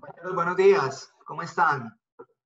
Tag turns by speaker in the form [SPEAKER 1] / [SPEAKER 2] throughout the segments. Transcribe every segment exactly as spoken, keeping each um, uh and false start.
[SPEAKER 1] Compañeros, buenos días, ¿cómo están?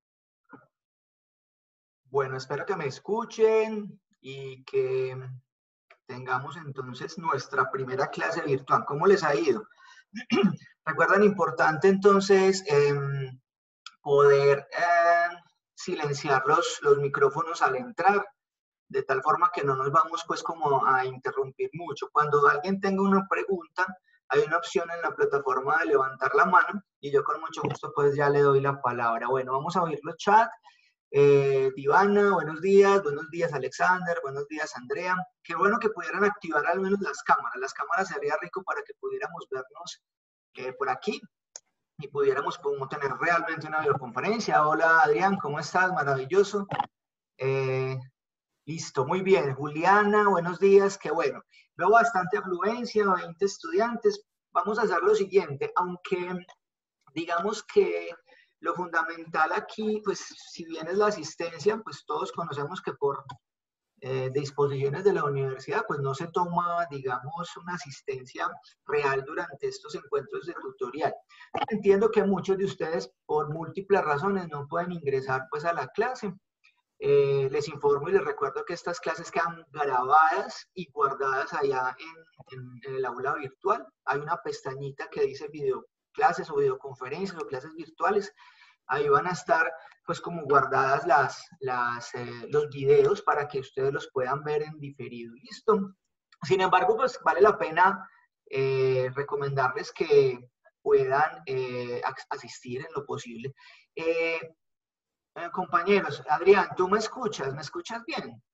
[SPEAKER 1] Bueno, espero que me escuchen y que tengamos entonces nuestra primera clase virtual. ¿Cómo les ha ido? Recuerden, importante entonces eh, poder eh, silenciar los, los micrófonos al entrar, de tal forma que no nos vamos pues como a interrumpir mucho. Cuando alguien tenga una pregunta, hay una opción en la plataforma de levantar la mano y yo con mucho gusto pues ya le doy la palabra. Bueno, vamos a oír los chats. Eh, Divana, buenos días, buenos días Alexander, buenos días Andrea. Qué bueno que pudieran activar al menos las cámaras. Las cámaras sería rico para que pudiéramos vernos eh, por aquí y pudiéramos como, tener realmente una videoconferencia. Hola Adrián, ¿cómo estás? Maravilloso. Eh, listo, muy bien. Juliana, buenos días, qué bueno. Veo bastante afluencia, veinte estudiantes. Vamos a hacer lo siguiente, aunque digamos que lo fundamental aquí, pues si bien es la asistencia, pues todos conocemos que por eh, disposiciones de la universidad, pues no se toma, digamos, una asistencia real durante estos encuentros de tutorial. Entiendo que muchos de ustedes, por múltiples razones, no pueden ingresar pues a la clase. Eh, les informo y les recuerdo que estas clases quedan grabadas y guardadas allá en, en, en el aula virtual. Hay una pestañita que dice video clases o videoconferencias o clases virtuales. Ahí van a estar pues como guardadas las, las, eh, los videos para que ustedes los puedan ver en diferido. ¿Listo? Sin embargo, pues vale la pena eh, recomendarles que puedan eh, asistir en lo posible. Eh, eh, compañeros, Adrián, ¿tú me escuchas? ¿Me escuchas bien?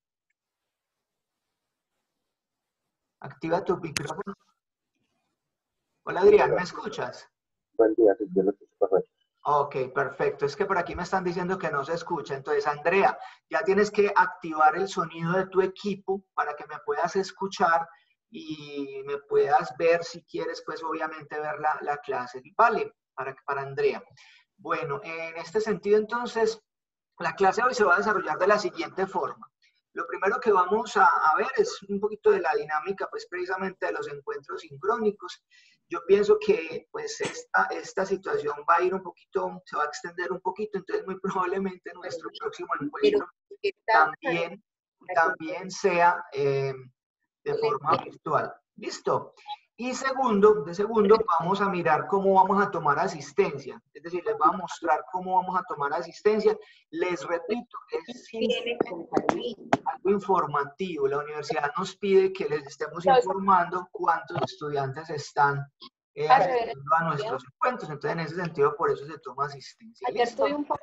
[SPEAKER 1] Activa tu micrófono. Hola Adrián, ¿me escuchas?
[SPEAKER 2] Buen día, yo lo escucho perfecto.
[SPEAKER 1] Ok, perfecto. Es que por aquí me están diciendo que no se escucha. Entonces, Andrea, ya tienes que activar el sonido de tu equipo para que me puedas escuchar y me puedas ver, si quieres, pues obviamente ver la, la clase. Vale, para, para Andrea. Bueno, en este sentido, entonces, la clase hoy se va a desarrollar de la siguiente forma. Lo primero que vamos a, a ver es un poquito de la dinámica, pues precisamente de los encuentros sincrónicos. Yo pienso que pues esta, esta situación va a ir un poquito, se va a extender un poquito, entonces muy probablemente nuestro próximo encuentro también, también sea eh, de forma virtual. ¿Listo? Y segundo, de segundo, vamos a mirar cómo vamos a tomar asistencia. Es decir, les voy a mostrar cómo vamos a tomar asistencia. Les repito, es algo informativo. La universidad nos pide que les estemos informando cuántos estudiantes están eh, asistiendo a nuestros encuentros. Entonces, en ese sentido, por eso se toma asistencia. ¿Listo?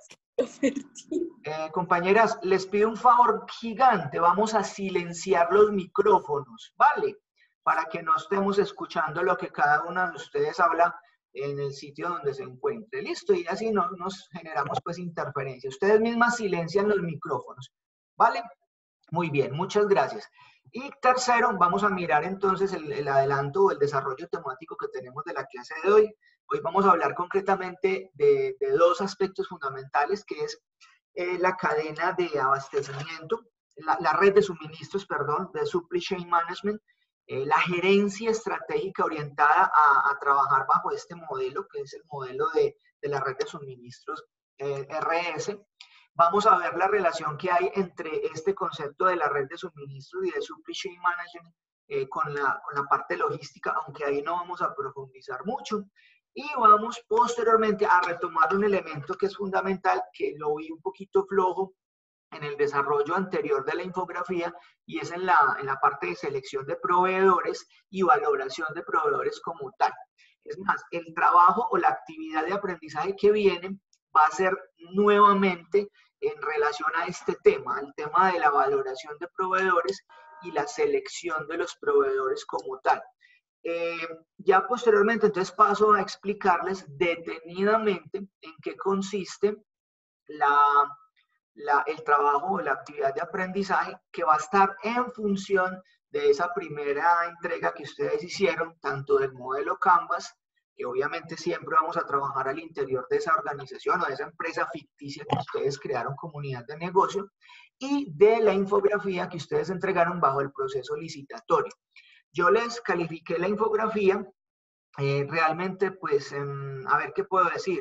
[SPEAKER 1] Eh, compañeras, les pido un favor gigante. Vamos a silenciar los micrófonos, ¿vale? Para que no estemos escuchando lo que cada una de ustedes habla en el sitio donde se encuentre. Listo, y así no nos generamos pues interferencia. Ustedes mismas silencian los micrófonos, ¿vale? Muy bien, muchas gracias. Y tercero, vamos a mirar entonces el, el adelanto o el desarrollo temático que tenemos de la clase de hoy. Hoy vamos a hablar concretamente de, de dos aspectos fundamentales, que es eh, la cadena de abastecimiento, la, la red de suministros, perdón, de Supply Chain Management, Eh, la gerencia estratégica orientada a, a trabajar bajo este modelo, que es el modelo de, de la red de suministros eh, R S. Vamos a ver la relación que hay entre este concepto de la red de suministros y de supply chain management eh, con, la, con la parte logística, aunque ahí no vamos a profundizar mucho. Y vamos posteriormente a retomar un elemento que es fundamental, que lo vi un poquito flojo en el desarrollo anterior de la infografía, y es en la, en la parte de selección de proveedores y valoración de proveedores como tal. Es más, el trabajo o la actividad de aprendizaje que viene va a ser nuevamente en relación a este tema, el tema de la valoración de proveedores y la selección de los proveedores como tal. Eh, ya posteriormente, entonces paso a explicarles detenidamente en qué consiste la La, el trabajo o la actividad de aprendizaje, que va a estar en función de esa primera entrega que ustedes hicieron, tanto del modelo Canvas, que obviamente siempre vamos a trabajar al interior de esa organización o de esa empresa ficticia que ustedes crearon, comunidad de negocio, y de la infografía que ustedes entregaron bajo el proceso licitatorio. Yo les califiqué la infografía, eh, realmente, pues, eh, a ver qué puedo decir.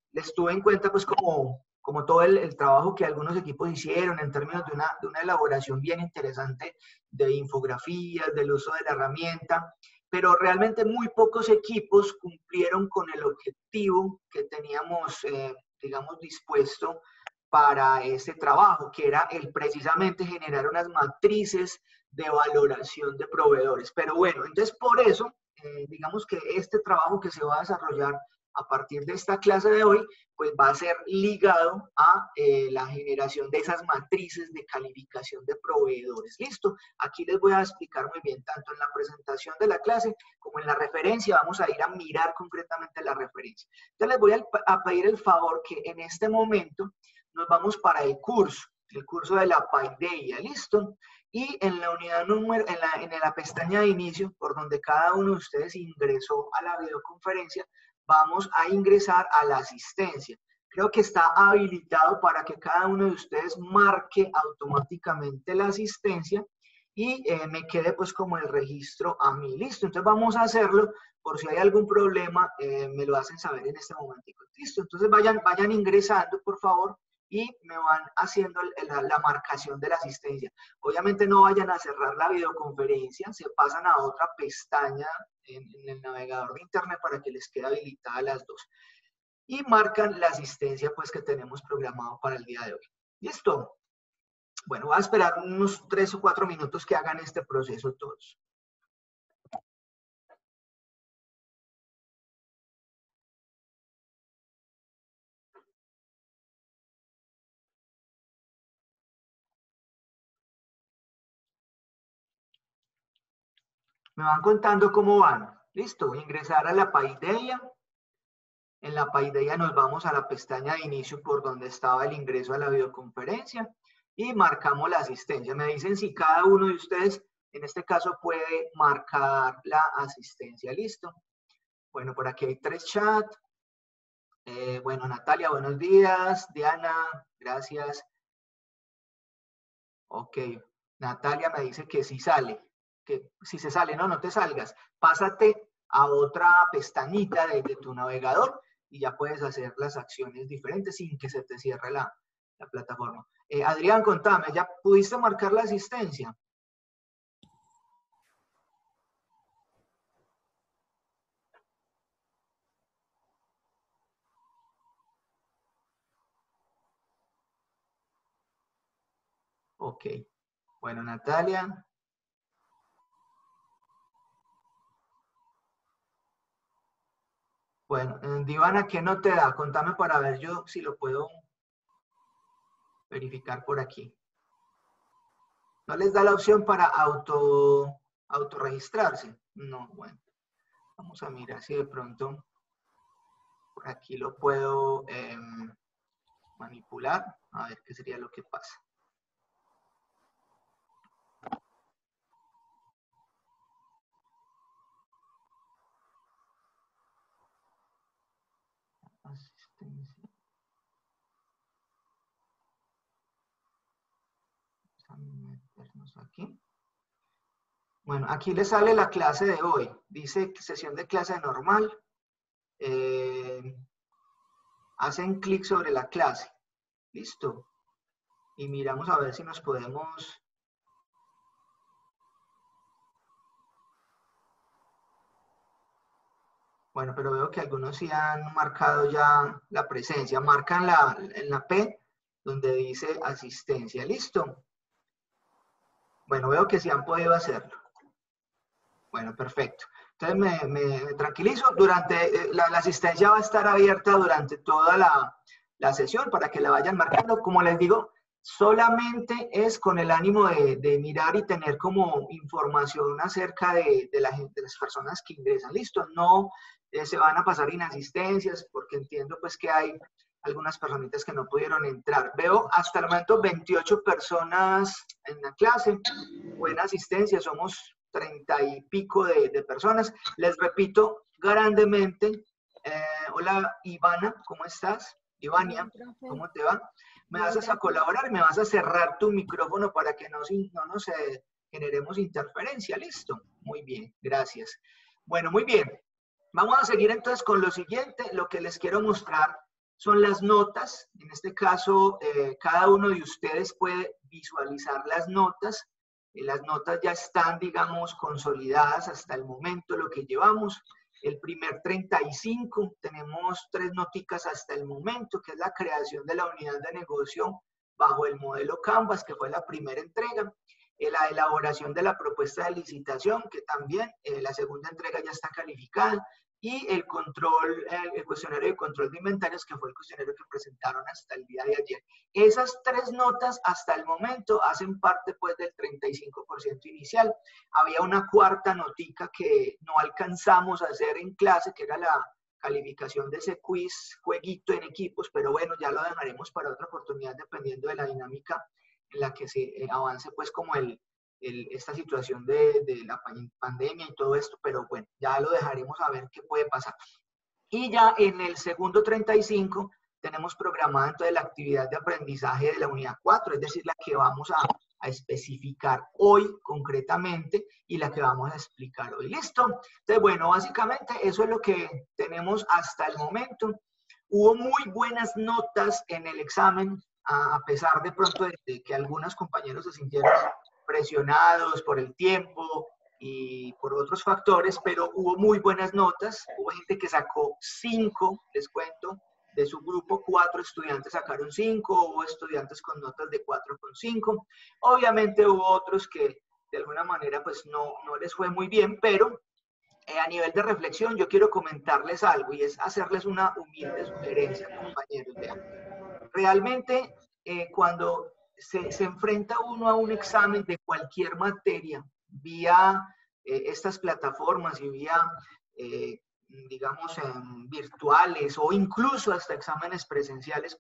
[SPEAKER 1] les tuve en cuenta pues como, como todo el, el trabajo que algunos equipos hicieron en términos de una, de una elaboración bien interesante de infografías, del uso de la herramienta, pero realmente muy pocos equipos cumplieron con el objetivo que teníamos, eh, digamos, dispuesto para este trabajo, que era el precisamente generar unas matrices de valoración de proveedores. Pero bueno, entonces por eso, eh, digamos que este trabajo que se va a desarrollar a partir de esta clase de hoy, pues va a ser ligado a eh, la generación de esas matrices de calificación de proveedores. ¿Listo? Aquí les voy a explicar muy bien, tanto en la presentación de la clase como en la referencia, vamos a ir a mirar concretamente la referencia. Entonces les voy a, a pedir el favor que en este momento nos vamos para el curso, el curso de la Paideia, ¿listo? Y en la unidad número, en la, en la pestaña de inicio, por donde cada uno de ustedes ingresó a la videoconferencia, vamos a ingresar a la asistencia. Creo que está habilitado para que cada uno de ustedes marque automáticamente la asistencia y eh, me quede pues como el registro a mí. Listo, entonces vamos a hacerlo. Por si hay algún problema, eh, me lo hacen saber en este momentico. Listo, entonces vayan, vayan ingresando, por favor, y me van haciendo la, la marcación de la asistencia. Obviamente no vayan a cerrar la videoconferencia, se pasan a otra pestaña en, en el navegador de internet para que les quede habilitada las dos. Y marcan la asistencia pues que tenemos programado para el día de hoy. ¿Listo? Bueno, voy a esperar unos tres o cuatro minutos que hagan este proceso todos. Me van contando cómo van. Listo, ingresar a la Paideia. En la Paideia nos vamos a la pestaña de inicio por donde estaba el ingreso a la videoconferencia y marcamos la asistencia. Me dicen si cada uno de ustedes, en este caso, puede marcar la asistencia. ¿Listo? Bueno, por aquí hay tres chats. Eh, bueno, Natalia, buenos días. Diana, gracias. Ok, Natalia me dice que sí sale. Que si se sale, no, no te salgas. Pásate a otra pestañita de, de tu navegador y ya puedes hacer las acciones diferentes sin que se te cierre la, la plataforma. Eh, Adrián, contame, ¿ya pudiste marcar la asistencia? Ok. Bueno, Natalia. Bueno, Divana, ¿qué no te da? Contame para ver yo si lo puedo verificar por aquí. ¿No les da la opción para auto, autorregistrarse? No, bueno. Vamos a mirar si de pronto por aquí lo puedo eh, manipular. A ver qué sería lo que pasa. Asistencia. Vamos a meternos aquí. Bueno, aquí le sale la clase de hoy. Dice sesión de clase normal. Eh, hacen clic sobre la clase. Listo. Y miramos a ver si nos podemos... Bueno, pero veo que algunos sí han marcado ya la presencia. Marcan la, en la P donde dice asistencia. ¿Listo? Bueno, veo que sí han podido hacerlo. Bueno, perfecto. Entonces me, me, me tranquilizo. Durante, la, la asistencia va a estar abierta durante toda la, la sesión para que la vayan marcando. Como les digo, solamente es con el ánimo de, de mirar y tener como información acerca de, de, la, de las personas que ingresan. Listo, no eh, se van a pasar inasistencias porque entiendo pues que hay algunas personitas que no pudieron entrar. Veo hasta el momento veintiocho personas en la clase. Buena asistencia, somos treinta y pico de, de personas. Les repito grandemente. Eh, hola Ivana, ¿cómo estás? Ivania, ¿cómo te va? Me vas a colaborar y me vas a cerrar tu micrófono para que no, no nos eh, generemos interferencia. ¿Listo? Muy bien, gracias. Bueno, muy bien. Vamos a seguir entonces con lo siguiente. Lo que les quiero mostrar son las notas. En este caso, eh, cada uno de ustedes puede visualizar las notas. Eh, las notas ya están, digamos, consolidadas hasta el momento, lo que llevamos. El primer treinta y cinco, tenemos tres noticas hasta el momento, que es la creación de la unidad de negocio bajo el modelo Canvas, que fue la primera entrega. Eh, la elaboración de la propuesta de licitación, que también eh, la segunda entrega ya está calificada. Y el control, el cuestionario de control de inventarios, que fue el cuestionario que presentaron hasta el día de ayer. Esas tres notas hasta el momento hacen parte pues del treinta y cinco por ciento inicial. Había una cuarta notica que no alcanzamos a hacer en clase, que era la calificación de ese quiz, jueguito en equipos, pero bueno, ya lo dejaremos para otra oportunidad dependiendo de la dinámica en la que se avance pues como el, El, esta situación de, de la pandemia y todo esto, pero bueno, ya lo dejaremos a ver qué puede pasar. Y ya en el segundo treinta y cinco tenemos programada entonces la actividad de aprendizaje de la unidad cuatro, es decir, la que vamos a, a especificar hoy concretamente y la que vamos a explicar hoy. ¿Listo? Entonces, bueno, básicamente eso es lo que tenemos hasta el momento. Hubo muy buenas notas en el examen, a pesar de pronto de, de que algunos compañeros se sintieron presionados por el tiempo y por otros factores, pero hubo muy buenas notas. Hubo gente que sacó cinco, les cuento, de su grupo, cuatro estudiantes sacaron cinco, hubo estudiantes con notas de cuatro con cinco. Obviamente hubo otros que de alguna manera pues no, no les fue muy bien, pero eh, a nivel de reflexión yo quiero comentarles algo y es hacerles una humilde sugerencia, compañeros. Vean, realmente eh, cuando Se, se enfrenta uno a un examen de cualquier materia vía eh, estas plataformas y vía, eh, digamos, eh, virtuales o incluso hasta exámenes presenciales,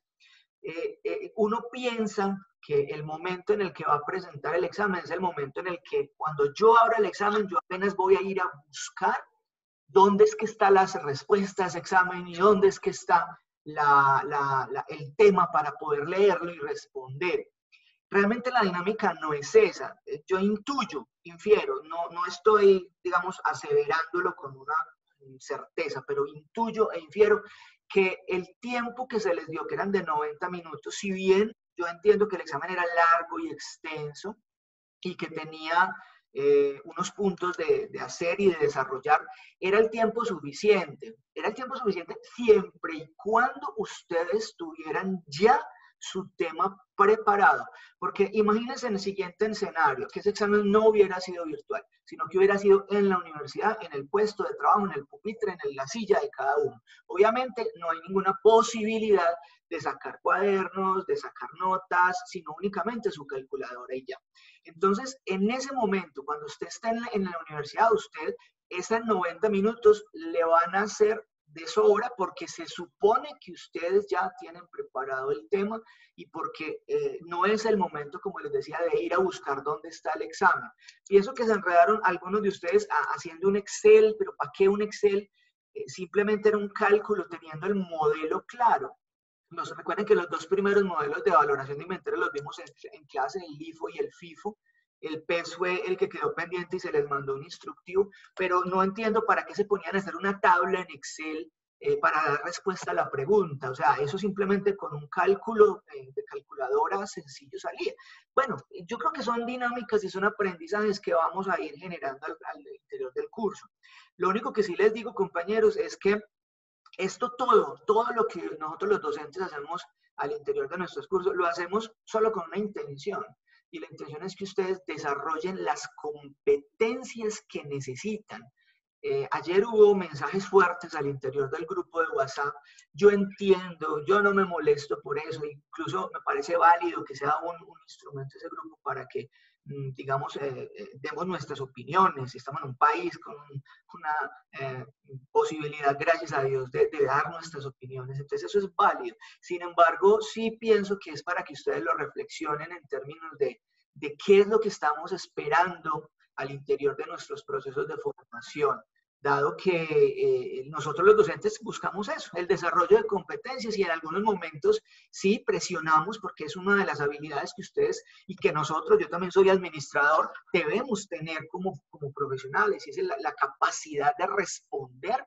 [SPEAKER 1] eh, eh, uno piensa que el momento en el que va a presentar el examen es el momento en el que cuando yo abra el examen yo apenas voy a ir a buscar dónde es que están las respuestas a ese examen y dónde es que está la, la, la, el tema para poder leerlo y responder. Realmente la dinámica no es esa. Yo intuyo, infiero, no, no estoy, digamos, aseverándolo con una certeza, pero intuyo e infiero que el tiempo que se les dio, que eran de noventa minutos, si bien yo entiendo que el examen era largo y extenso y que tenía eh, unos puntos de, de hacer y de desarrollar, era el tiempo suficiente. Era el tiempo suficiente siempre y cuando ustedes tuvieran ya su tema preparado, porque imagínense en el siguiente escenario, que ese examen no hubiera sido virtual, sino que hubiera sido en la universidad, en el puesto de trabajo, en el pupitre, en la silla de cada uno. Obviamente no hay ninguna posibilidad de sacar cuadernos, de sacar notas, sino únicamente su calculadora y ya. Entonces, en ese momento, cuando usted está en la, en la universidad, usted, esos noventa minutos le van a ser de sobra porque se supone que ustedes ya tienen preparado el tema y porque eh, no es el momento, como les decía, de ir a buscar dónde está el examen. Pienso que se enredaron algunos de ustedes a, haciendo un Excel, pero ¿para qué un Excel? Eh, simplemente era un cálculo teniendo el modelo claro. Nos recuerden que los dos primeros modelos de valoración de inventario los vimos en, en clase, el LIFO y el FIFO. El P E S fue el que quedó pendiente y se les mandó un instructivo, pero no entiendo para qué se ponían a hacer una tabla en Excel eh, para dar respuesta a la pregunta. O sea, eso simplemente con un cálculo eh, de calculadora sencillo salía. Bueno, yo creo que son dinámicas y son aprendizajes que vamos a ir generando al, al interior del curso. Lo único que sí les digo, compañeros, es que esto todo, todo lo que nosotros los docentes hacemos al interior de nuestros cursos, lo hacemos solo con una intención. Y la intención es que ustedes desarrollen las competencias que necesitan. Eh, ayer hubo mensajes fuertes al interior del grupo de WhatsApp. Yo entiendo, yo no me molesto por eso. Incluso me parece válido que sea un, un instrumento ese grupo para que, digamos, eh, eh, demos nuestras opiniones. Estamos en un país con una eh, posibilidad, gracias a Dios, de, de dar nuestras opiniones. Entonces eso es válido. Sin embargo, sí pienso que es para que ustedes lo reflexionen en términos de, de qué es lo que estamos esperando al interior de nuestros procesos de formación, dado que eh, nosotros los docentes buscamos eso, el desarrollo de competencias y en algunos momentos sí presionamos porque es una de las habilidades que ustedes y que nosotros, yo también soy administrador, debemos tener como, como profesionales y es la, la capacidad de responder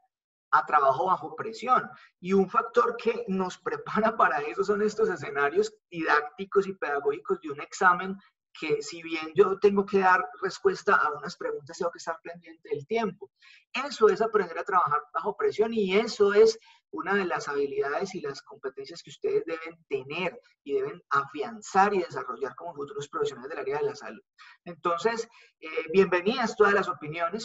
[SPEAKER 1] a trabajo bajo presión. Y un factor que nos prepara para eso son estos escenarios didácticos y pedagógicos de un examen que, si bien yo tengo que dar respuesta a unas preguntas, tengo que estar pendiente del tiempo. Eso es aprender a trabajar bajo presión, y eso es una de las habilidades y las competencias que ustedes deben tener y deben afianzar y desarrollar como futuros profesionales del área de la salud. Entonces, eh, bienvenidas todas las opiniones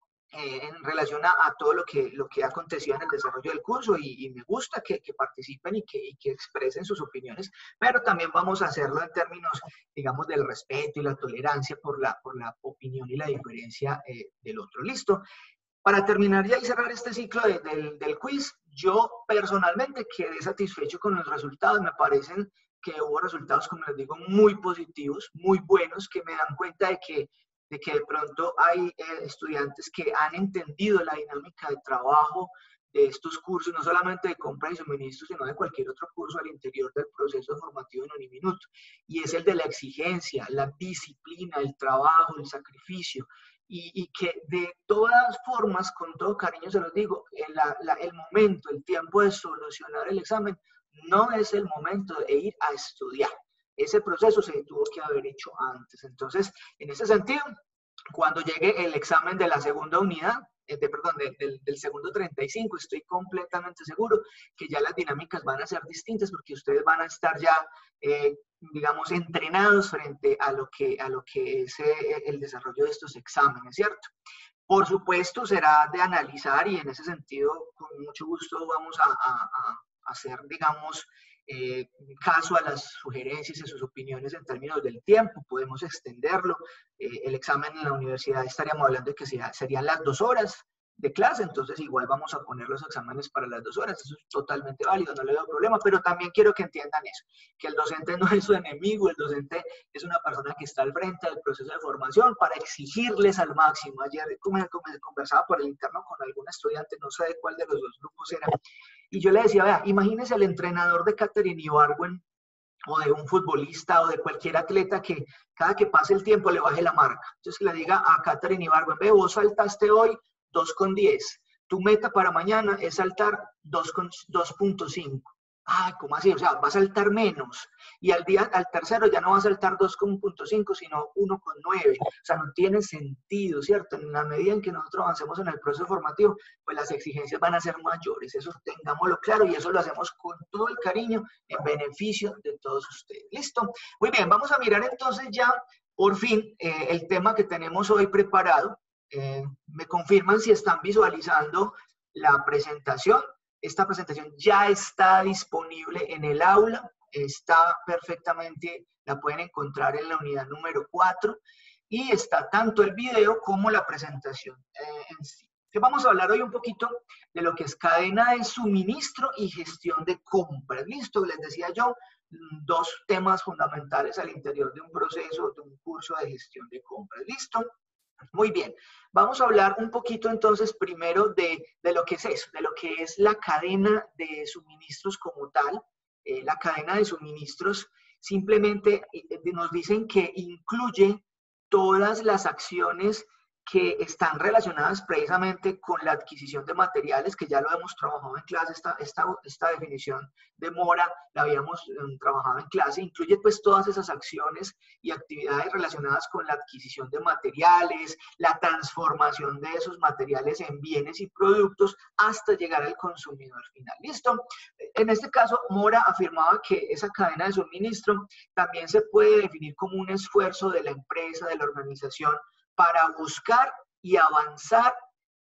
[SPEAKER 1] Eh, en relación a, a todo lo que, lo que ha acontecido en el desarrollo del curso, y, y me gusta que, que participen y que, y que expresen sus opiniones, pero también vamos a hacerlo en términos, digamos, del respeto y la tolerancia por la, por la opinión y la diferencia eh, del otro. ¿Listo? Para terminar ya y cerrar este ciclo de, del, del quiz, yo personalmente quedé satisfecho con los resultados. Me parecen que hubo resultados, como les digo, muy positivos, muy buenos, que me dan cuenta de que de que de pronto hay eh, estudiantes que han entendido la dinámica de trabajo de estos cursos, no solamente de compra y suministro, sino de cualquier otro curso al interior del proceso formativo en Uniminuto. Y es el de la exigencia, la disciplina, el trabajo, el sacrificio. Y, y que de todas formas, con todo cariño se los digo, el, la, el momento, el tiempo de solucionar el examen no es el momento de ir a estudiar. Ese proceso se tuvo que haber hecho antes. Entonces, en ese sentido, cuando llegue el examen de la segunda unidad, de, perdón, de, de, del segundo treinta y cinco, estoy completamente seguro que ya las dinámicas van a ser distintas, porque ustedes van a estar ya, eh, digamos, entrenados frente a lo que, a lo que es eh, el desarrollo de estos exámenes, ¿cierto? Por supuesto, será de analizar, y en ese sentido, con mucho gusto vamos a, a, a hacer, digamos, Eh, caso a las sugerencias y sus opiniones en términos del tiempo. Podemos extenderlo. Eh, el examen en la universidad estaríamos hablando de que sea, serían las dos horas de clase, entonces igual vamos a poner los exámenes para las dos horas. Eso es totalmente válido, no le veo problema, pero también quiero que entiendan eso, que el docente no es su enemigo, el docente es una persona que está al frente del proceso de formación para exigirles al máximo. Ayer como, como conversaba por el interno con algún estudiante, no sé de cuál de los dos grupos era, y yo le decía, vea, imagínese al entrenador de Catherine Ibargüen, o de un futbolista, o de cualquier atleta, que cada que pase el tiempo le baje la marca. Entonces que le diga a Catherine Ibargüen, ve, vos saltaste hoy dos con diez, tu meta para mañana es saltar dos punto cinco. Ah, ¿cómo así? O sea, va a saltar menos. Y al día, al tercero ya no va a saltar dos punto cinco, sino uno con nueve. O sea, no tiene sentido, ¿cierto? En la medida en que nosotros avancemos en el proceso formativo, pues las exigencias van a ser mayores. Eso tengámoslo claro, y eso lo hacemos con todo el cariño en beneficio de todos ustedes. ¿Listo? Muy bien, vamos a mirar entonces ya, por fin, eh, el tema que tenemos hoy preparado. Eh, me confirman si están visualizando la presentación. Esta presentación ya está disponible en el aula, está perfectamente, la pueden encontrar en la unidad número cuatro, y está tanto el video como la presentación eh, en sí. Que vamos a hablar hoy un poquito de lo que es cadena de suministro y gestión de compras. Listo, les decía yo, dos temas fundamentales al interior de un proceso, de un curso de gestión de compras. Listo. Muy bien, vamos a hablar un poquito entonces primero de, de lo que es eso, de lo que es la cadena de suministros como tal. Eh, la cadena de suministros simplemente eh, nos dicen que incluye todas las acciones que están relacionadas precisamente con la adquisición de materiales, que ya lo hemos trabajado en clase. Esta, esta, esta definición de Mora la habíamos um, trabajado en clase. Incluye pues todas esas acciones y actividades relacionadas con la adquisición de materiales, la transformación de esos materiales en bienes y productos hasta llegar al consumidor final. ¿Listo? En este caso, Mora afirmaba que esa cadena de suministro también se puede definir como un esfuerzo de la empresa, de la organización, para buscar y avanzar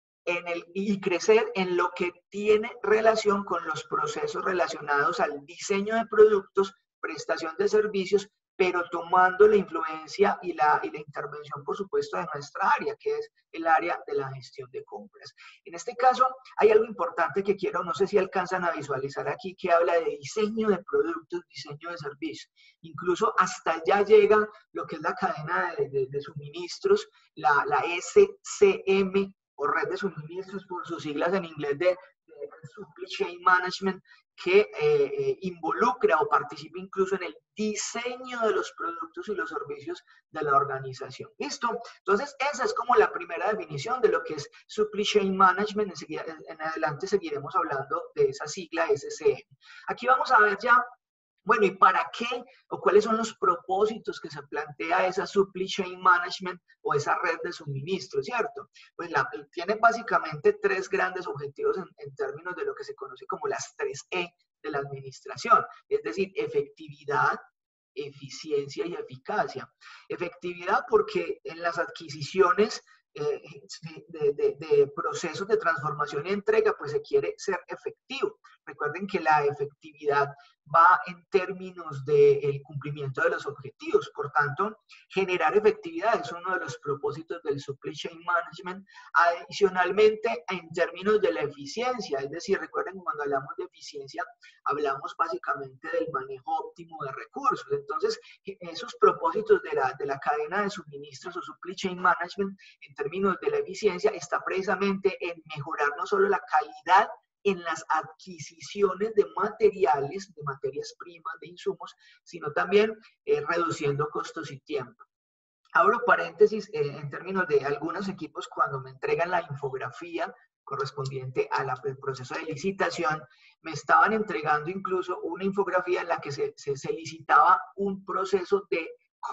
[SPEAKER 1] en el, y crecer en lo que tiene relación con los procesos relacionados al diseño de productos, prestación de servicios, pero tomando la influencia y la, y la intervención, por supuesto, de nuestra área, que es el área de la gestión de compras. En este caso, hay algo importante que quiero, no sé si alcanzan a visualizar aquí, que habla de diseño de productos, diseño de servicios. Incluso hasta allá llega lo que es la cadena de, de, de suministros, la, la S C M, o red de suministros por sus siglas en inglés, de, de el supply chain management que eh, eh, involucra o participa incluso en el diseño de los productos y los servicios de la organización. ¿Listo? Entonces, esa es como la primera definición de lo que es supply chain management. Enseguida, en adelante seguiremos hablando de esa sigla S C M. Aquí vamos a ver ya, bueno, ¿y para qué o cuáles son los propósitos que se plantea esa supply chain management o esa red de suministro, ¿cierto? Pues la, tiene básicamente tres grandes objetivos en, en términos de lo que se conoce como las tres E de la administración, es decir, efectividad, eficiencia y eficacia. Efectividad porque en las adquisiciones eh, de, de, de procesos de transformación y entrega, pues se quiere ser efectivo. Recuerden que la efectividad va en términos del cumplimiento de los objetivos. Por tanto, generar efectividad es uno de los propósitos del supply chain management. Adicionalmente, en términos de la eficiencia, es decir, recuerden que cuando hablamos de eficiencia, hablamos básicamente del manejo óptimo de recursos. Entonces, esos propósitos de la, de la cadena de suministros o supply chain management en términos de la eficiencia está precisamente en mejorar no solo la calidad en las adquisiciones de materiales, de materias primas, de insumos, sino también eh, reduciendo costos y tiempo. Abro paréntesis eh, en términos de algunos equipos cuando me entregan la infografía correspondiente al proceso de licitación, me estaban entregando incluso una infografía en la que se, se, se licitaba un proceso de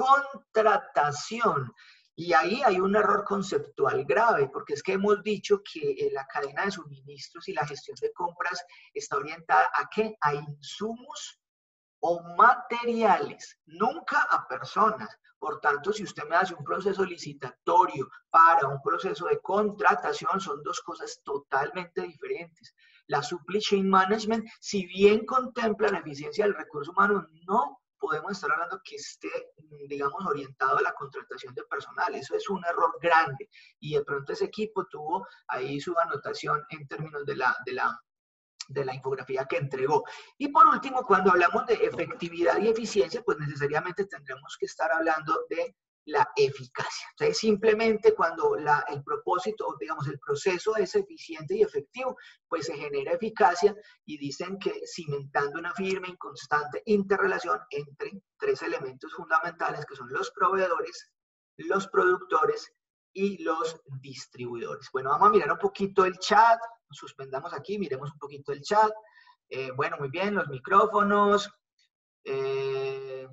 [SPEAKER 1] contratación. Y ahí hay un error conceptual grave, porque es que hemos dicho que la cadena de suministros y la gestión de compras está orientada ¿a qué? A insumos o materiales, nunca a personas. Por tanto, si usted me hace un proceso licitatorio para un proceso de contratación, son dos cosas totalmente diferentes. La supply chain management, si bien contempla la eficiencia del recurso humano, no podemos estar hablando que esté, digamos, orientado a la contratación de personal. Eso es un error grande. Y de pronto ese equipo tuvo ahí su anotación en términos de la, de la, de la infografía que entregó. Y por último, cuando hablamos de efectividad y eficiencia, pues necesariamente tendremos que estar hablando de la eficacia. Entonces, simplemente cuando la, el propósito, digamos, el proceso es eficiente y efectivo, pues se genera eficacia y dicen que cimentando una firme y constante interrelación entre tres elementos fundamentales que son los proveedores, los productores y los distribuidores. Bueno, vamos a mirar un poquito el chat, suspendamos aquí, miremos un poquito el chat. Eh, bueno, muy bien, los micrófonos. Eh,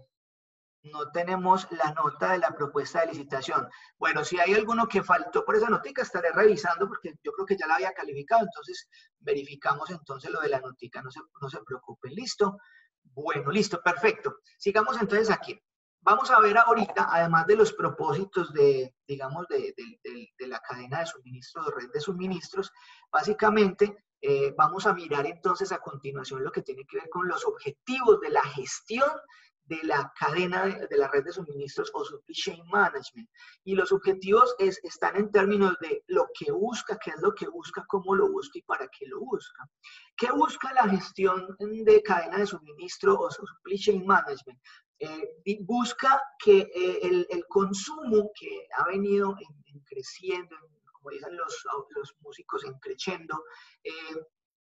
[SPEAKER 1] No tenemos la nota de la propuesta de licitación. Bueno, si hay alguno que faltó por esa notica, estaré revisando porque yo creo que ya la había calificado, entonces verificamos entonces lo de la notica, no se, no se preocupen. ¿Listo? Bueno, listo, perfecto. Sigamos entonces aquí. Vamos a ver ahorita, además de los propósitos de, digamos, de, de, de, de la cadena de suministro, de red de suministros, básicamente eh, vamos a mirar entonces a continuación lo que tiene que ver con los objetivos de la gestión de la cadena de, de la red de suministros o supply chain management. Y los objetivos es, están en términos de lo que busca, qué es lo que busca, cómo lo busca y para qué lo busca. ¿Qué busca la gestión de cadena de suministro o supply chain management? Eh, busca que eh, el, el consumo que ha venido en, en creciendo, en, como dicen los, los músicos, en crescendo, eh,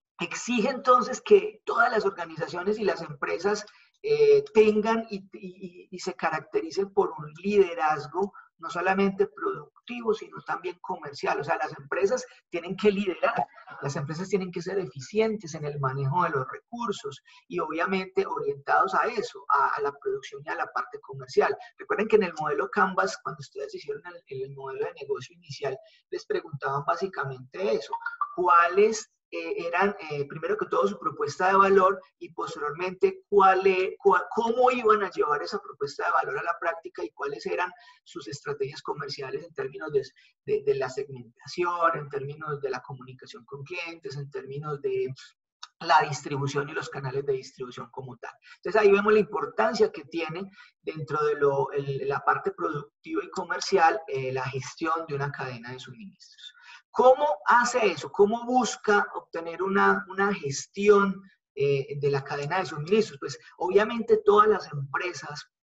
[SPEAKER 1] exige entonces que todas las organizaciones y las empresas eh, tengan y, y, y se caractericen por un liderazgo no solamente productivo, sino también comercial. O sea, las empresas tienen que liderar, las empresas tienen que ser eficientes en el manejo de los recursos y obviamente orientados a eso, a, a la producción y a la parte comercial. Recuerden que en el modelo Canvas, cuando ustedes hicieron el, el modelo de negocio inicial, les preguntaban básicamente eso, ¿cuáles Eh, eran, eh, primero que todo, su propuesta de valor y posteriormente cuál, eh, cuál, cómo iban a llevar esa propuesta de valor a la práctica y cuáles eran sus estrategias comerciales en términos de, de, de la segmentación, en términos de la comunicación con clientes, en términos de la distribución y los canales de distribución como tal. Entonces ahí vemos la importancia que tiene dentro de lo, el, la parte productiva y comercial eh, la gestión de una cadena de suministros. ¿Cómo hace eso? ¿Cómo busca obtener una, una gestión eh, de la cadena de suministros? Pues obviamente todas las empresas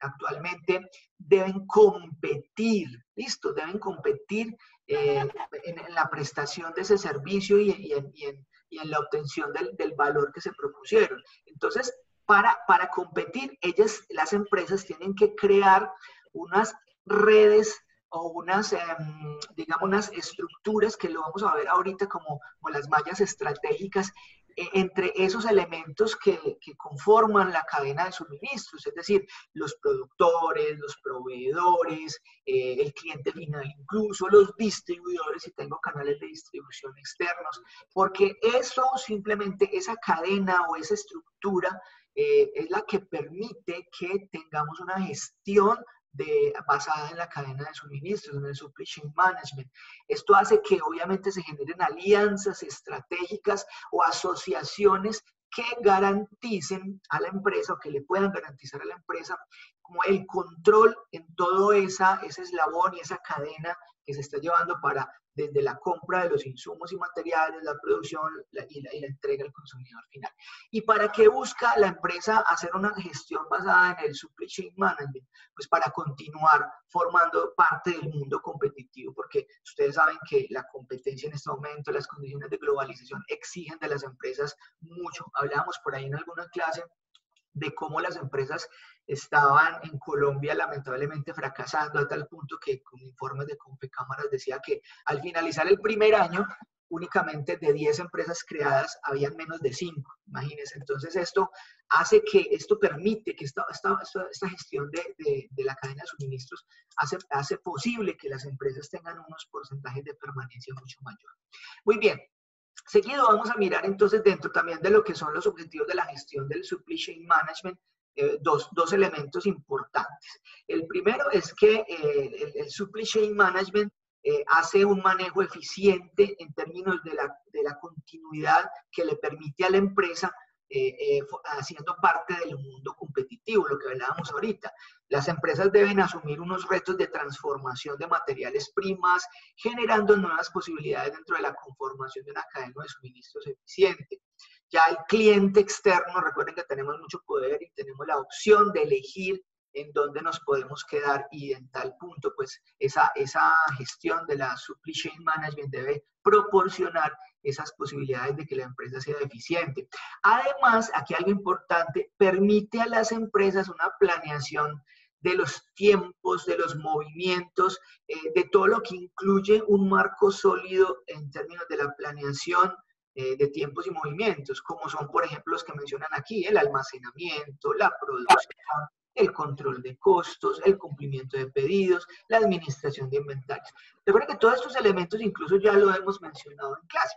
[SPEAKER 1] actualmente deben competir, ¿listo? Deben competir eh, en, en la prestación de ese servicio y, y, en, y, en, y en la obtención del, del valor que se propusieron. Entonces, para, para competir, ellas, las empresas tienen que crear unas redes o unas, eh, digamos, unas estructuras que lo vamos a ver ahorita como, como las mallas estratégicas, eh, entre esos elementos que, que conforman la cadena de suministros, es decir, los productores, los proveedores, eh, el cliente final, incluso los distribuidores, si tengo canales de distribución externos, porque eso simplemente, esa cadena o esa estructura eh, es la que permite que tengamos una gestión De, basada en la cadena de suministros, en el supply chain management. Esto hace que obviamente se generen alianzas estratégicas o asociaciones que garanticen a la empresa o que le puedan garantizar a la empresa como el control en todo esa, ese eslabón y esa cadena que se está llevando para desde la compra de los insumos y materiales, la producción la, y, la, y la entrega al consumidor final. ¿Y para qué busca la empresa hacer una gestión basada en el supply chain management? Pues para continuar formando parte del mundo competitivo, porque ustedes saben que la competencia en este momento, las condiciones de globalización exigen de las empresas mucho. Hablábamos por ahí en alguna clase de cómo las empresas estaban en Colombia lamentablemente fracasando a tal punto que con informes de Confecámaras decía que al finalizar el primer año únicamente de diez empresas creadas habían menos de cinco, imagínense. Entonces esto hace que, esto permite que esta, esta, esta gestión de, de, de la cadena de suministros hace, hace posible que las empresas tengan unos porcentajes de permanencia mucho mayor. Muy bien. Seguido vamos a mirar entonces dentro también de lo que son los objetivos de la gestión del supply chain management, eh, dos, dos elementos importantes. El primero es que eh, el, el supply chain management eh, hace un manejo eficiente en términos de la, de la continuidad que le permite a la empresa eh, eh, haciendo parte del mundo competitivo, lo que hablábamos ahorita. Las empresas deben asumir unos retos de transformación de materiales primas, generando nuevas posibilidades dentro de la conformación de una cadena de suministros eficiente. Ya el cliente externo, recuerden que tenemos mucho poder y tenemos la opción de elegir en dónde nos podemos quedar y en tal punto, pues esa, esa gestión de la supply chain management debe proporcionar esas posibilidades de que la empresa sea eficiente. Además, aquí algo importante, permite a las empresas una planeación de los tiempos, de los movimientos, eh, de todo lo que incluye un marco sólido en términos de la planeación eh, de tiempos y movimientos, como son, por ejemplo, los que mencionan aquí, el almacenamiento, la producción, el control de costos, el cumplimiento de pedidos, la administración de inventarios. Recuerden que todos estos elementos incluso ya lo hemos mencionado en clase.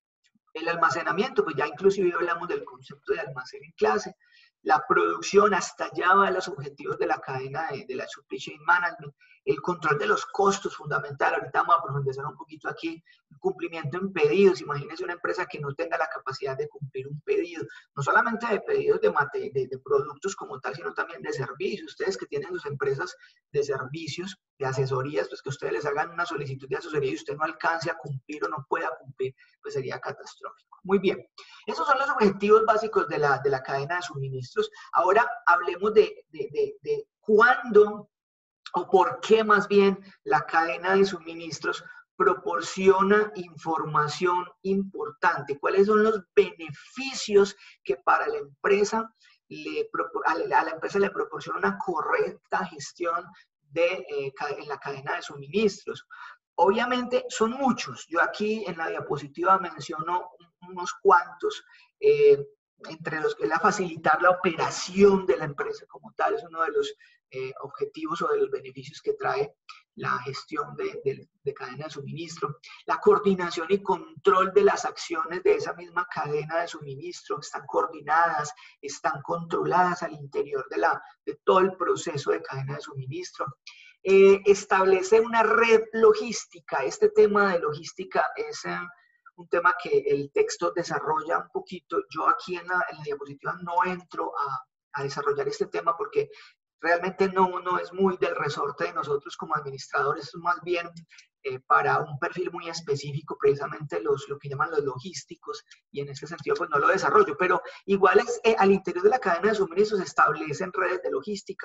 [SPEAKER 1] El almacenamiento, pues ya inclusive hablamos del concepto de almacén en clase. La producción, hasta allá va los objetivos de la cadena de, de la supply chain management. El control de los costos, fundamental. Ahorita vamos a profundizar un poquito aquí. El cumplimiento en pedidos. Imagínense una empresa que no tenga la capacidad de cumplir un pedido. No solamente de pedidos de, mate, de, de productos como tal, sino también de servicios. Ustedes que tienen sus empresas de servicios, de asesorías, pues que ustedes les hagan una solicitud de asesoría y usted no alcance a cumplir o no pueda cumplir, pues sería catastrófico. Muy bien. Esos son los objetivos básicos de la, de la cadena de suministros. Ahora hablemos de, de, de, de cuándo o por qué más bien la cadena de suministros proporciona información importante. ¿Cuáles son los beneficios que para la empresa le, a la empresa le proporciona una correcta gestión de, eh, en la cadena de suministros? Obviamente son muchos. Yo aquí en la diapositiva menciono unos cuantos, eh, entre los que es la facilitar la operación de la empresa como tal, es uno de los eh, objetivos o de los beneficios que trae la gestión de, de, de cadena de suministro. La coordinación y control de las acciones de esa misma cadena de suministro están coordinadas, están controladas al interior de, la, de todo el proceso de cadena de suministro. Eh, establece una red logística. Este tema de logística es eh, un tema que el texto desarrolla un poquito. Yo aquí en la, en la diapositiva no entro a, a desarrollar este tema porque realmente no, no es muy del resorte de nosotros como administradores, es más bien eh, para un perfil muy específico, precisamente los, lo que llaman los logísticos, y en ese sentido pues no lo desarrollo, pero igual es, eh, al interior de la cadena de suministros se establecen redes de logística.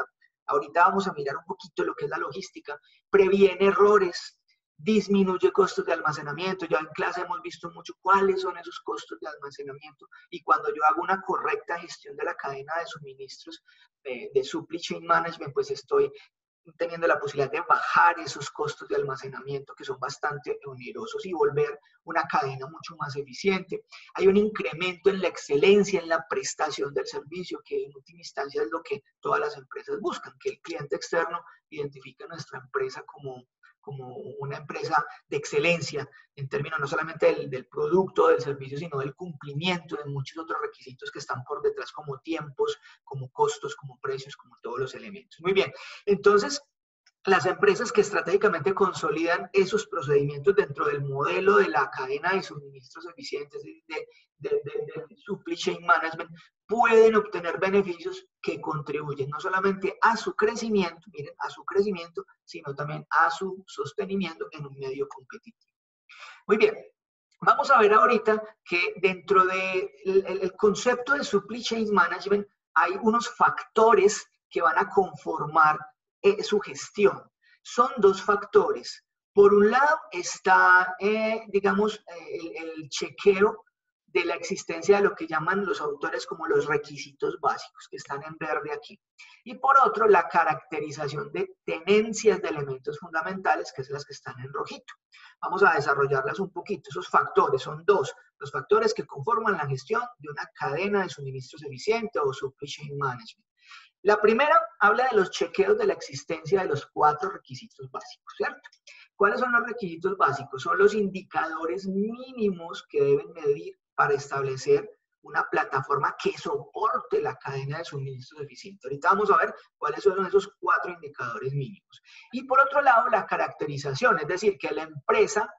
[SPEAKER 1] ahorita vamos a mirar un poquito lo que es la logística, previene errores, disminuye costos de almacenamiento. Ya en clase hemos visto mucho cuáles son esos costos de almacenamiento, y cuando yo hago una correcta gestión de la cadena de suministros, eh, de supply chain management, pues estoy teniendo la posibilidad de bajar esos costos de almacenamiento que son bastante onerosos y volver una cadena mucho más eficiente. Hay un incremento en la excelencia, en la prestación del servicio, que en última instancia es lo que todas las empresas buscan, que el cliente externo identifique a nuestra empresa como, como una empresa de excelencia en términos no solamente del, del producto, del servicio, sino del cumplimiento de muchos otros requisitos que están por detrás, como tiempos, como costos, como precios, como todos los elementos. Muy bien, entonces, las empresas que estratégicamente consolidan esos procedimientos dentro del modelo de la cadena de suministros eficientes, de, de, de, de, de supply chain management, pueden obtener beneficios que contribuyen no solamente a su crecimiento, miren, a su crecimiento, sino también a su sostenimiento en un medio competitivo. Muy bien, vamos a ver ahorita que dentro del de el concepto de supply chain management hay unos factores que van a conformar eh, su gestión. Son dos factores. Por un lado está, eh, digamos, el, el chequeo de la existencia de lo que llaman los autores como los requisitos básicos, que están en verde aquí. Y por otro, la caracterización de tenencias de elementos fundamentales, que es las que están en rojito. Vamos a desarrollarlas un poquito. Esos factores son dos, los factores que conforman la gestión de una cadena de suministros eficiente o supply chain management. La primera habla de los chequeos de la existencia de los cuatro requisitos básicos, ¿cierto? ¿Cuáles son los requisitos básicos? Son los indicadores mínimos que deben medir para establecer una plataforma que soporte la cadena de suministros eficiente. Ahorita vamos a ver cuáles son esos cuatro indicadores mínimos. Y por otro lado, la caracterización, es decir, que la empresa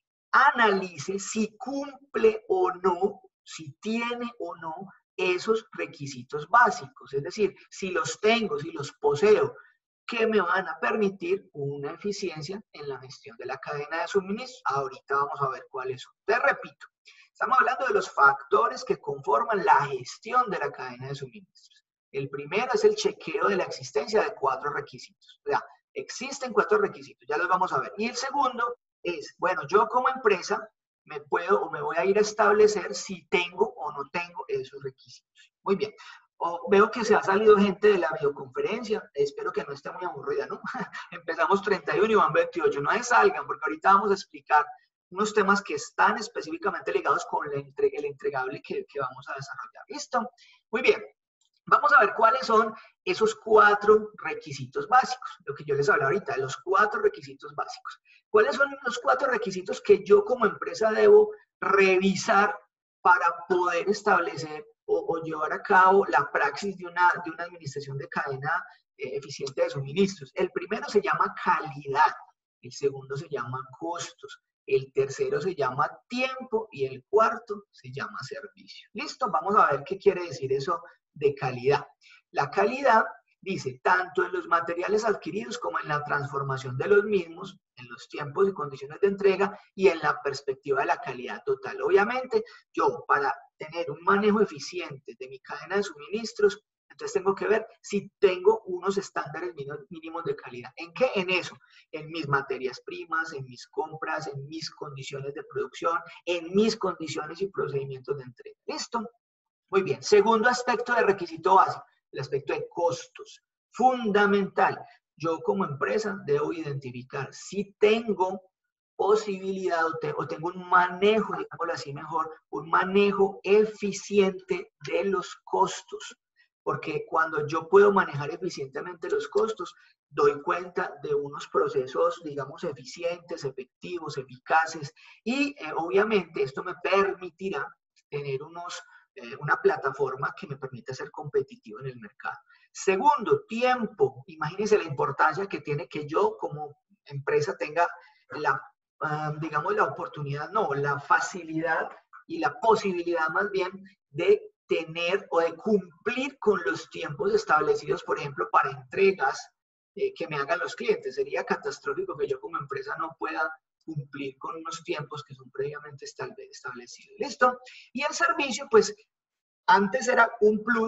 [SPEAKER 1] analice si cumple o no, si tiene o no esos requisitos básicos. Es decir, si los tengo, si los poseo, que me van a permitir una eficiencia en la gestión de la cadena de suministros. Ahorita vamos a ver cuáles son. Te repito, estamos hablando de los factores que conforman la gestión de la cadena de suministros. El primero es el chequeo de la existencia de cuatro requisitos. O sea, existen cuatro requisitos, ya los vamos a ver. Y el segundo es, bueno, yo como empresa me puedo o me voy a ir a establecer si tengo o no tengo esos requisitos. Muy bien. O veo que se ha salido gente de la videoconferencia, espero que no esté muy aburrida, ¿no? Empezamos treinta y uno y van veintiocho, no se salgan, porque ahorita vamos a explicar unos temas que están específicamente ligados con el, entre, el entregable que, que vamos a desarrollar. ¿Listo? Muy bien. Vamos a ver cuáles son esos cuatro requisitos básicos, lo que yo les hablaba ahorita, los cuatro requisitos básicos. ¿Cuáles son los cuatro requisitos que yo como empresa debo revisar para poder establecer o, o llevar a cabo la praxis de una, de una administración de cadena eh, eficiente de suministros? El primero se llama calidad, el segundo se llama costos, el tercero se llama tiempo y el cuarto se llama servicio. ¿Listo? Vamos a ver qué quiere decir eso de calidad. La calidad dice tanto en los materiales adquiridos como en la transformación de los mismos, en los tiempos y condiciones de entrega y en la perspectiva de la calidad total. Obviamente, yo para tener un manejo eficiente de mi cadena de suministros, entonces tengo que ver si tengo unos estándares mínimos de calidad. ¿En qué? En eso, en mis materias primas, en mis compras, en mis condiciones de producción, en mis condiciones y procedimientos de entrega. ¿Listo? Muy bien. Segundo aspecto de requisito básico, el aspecto de costos. Fundamental. Yo como empresa debo identificar si tengo posibilidad o, te, o tengo un manejo, digámoslo así mejor, un manejo eficiente de los costos. Porque cuando yo puedo manejar eficientemente los costos, doy cuenta de unos procesos, digamos, eficientes, efectivos, eficaces, y eh, obviamente esto me permitirá tener unos, eh, una plataforma que me permita ser competitivo en el mercado. Segundo, tiempo. Imagínense la importancia que tiene que yo como empresa tenga la, uh, digamos, la oportunidad, no, la facilidad y la posibilidad más bien de tener o de cumplir con los tiempos establecidos, por ejemplo, para entregas eh, que me hagan los clientes. Sería catastrófico que yo como empresa no pueda cumplir con unos tiempos que son previamente establecidos. ¿Listo? Y el servicio, pues, antes era un plus,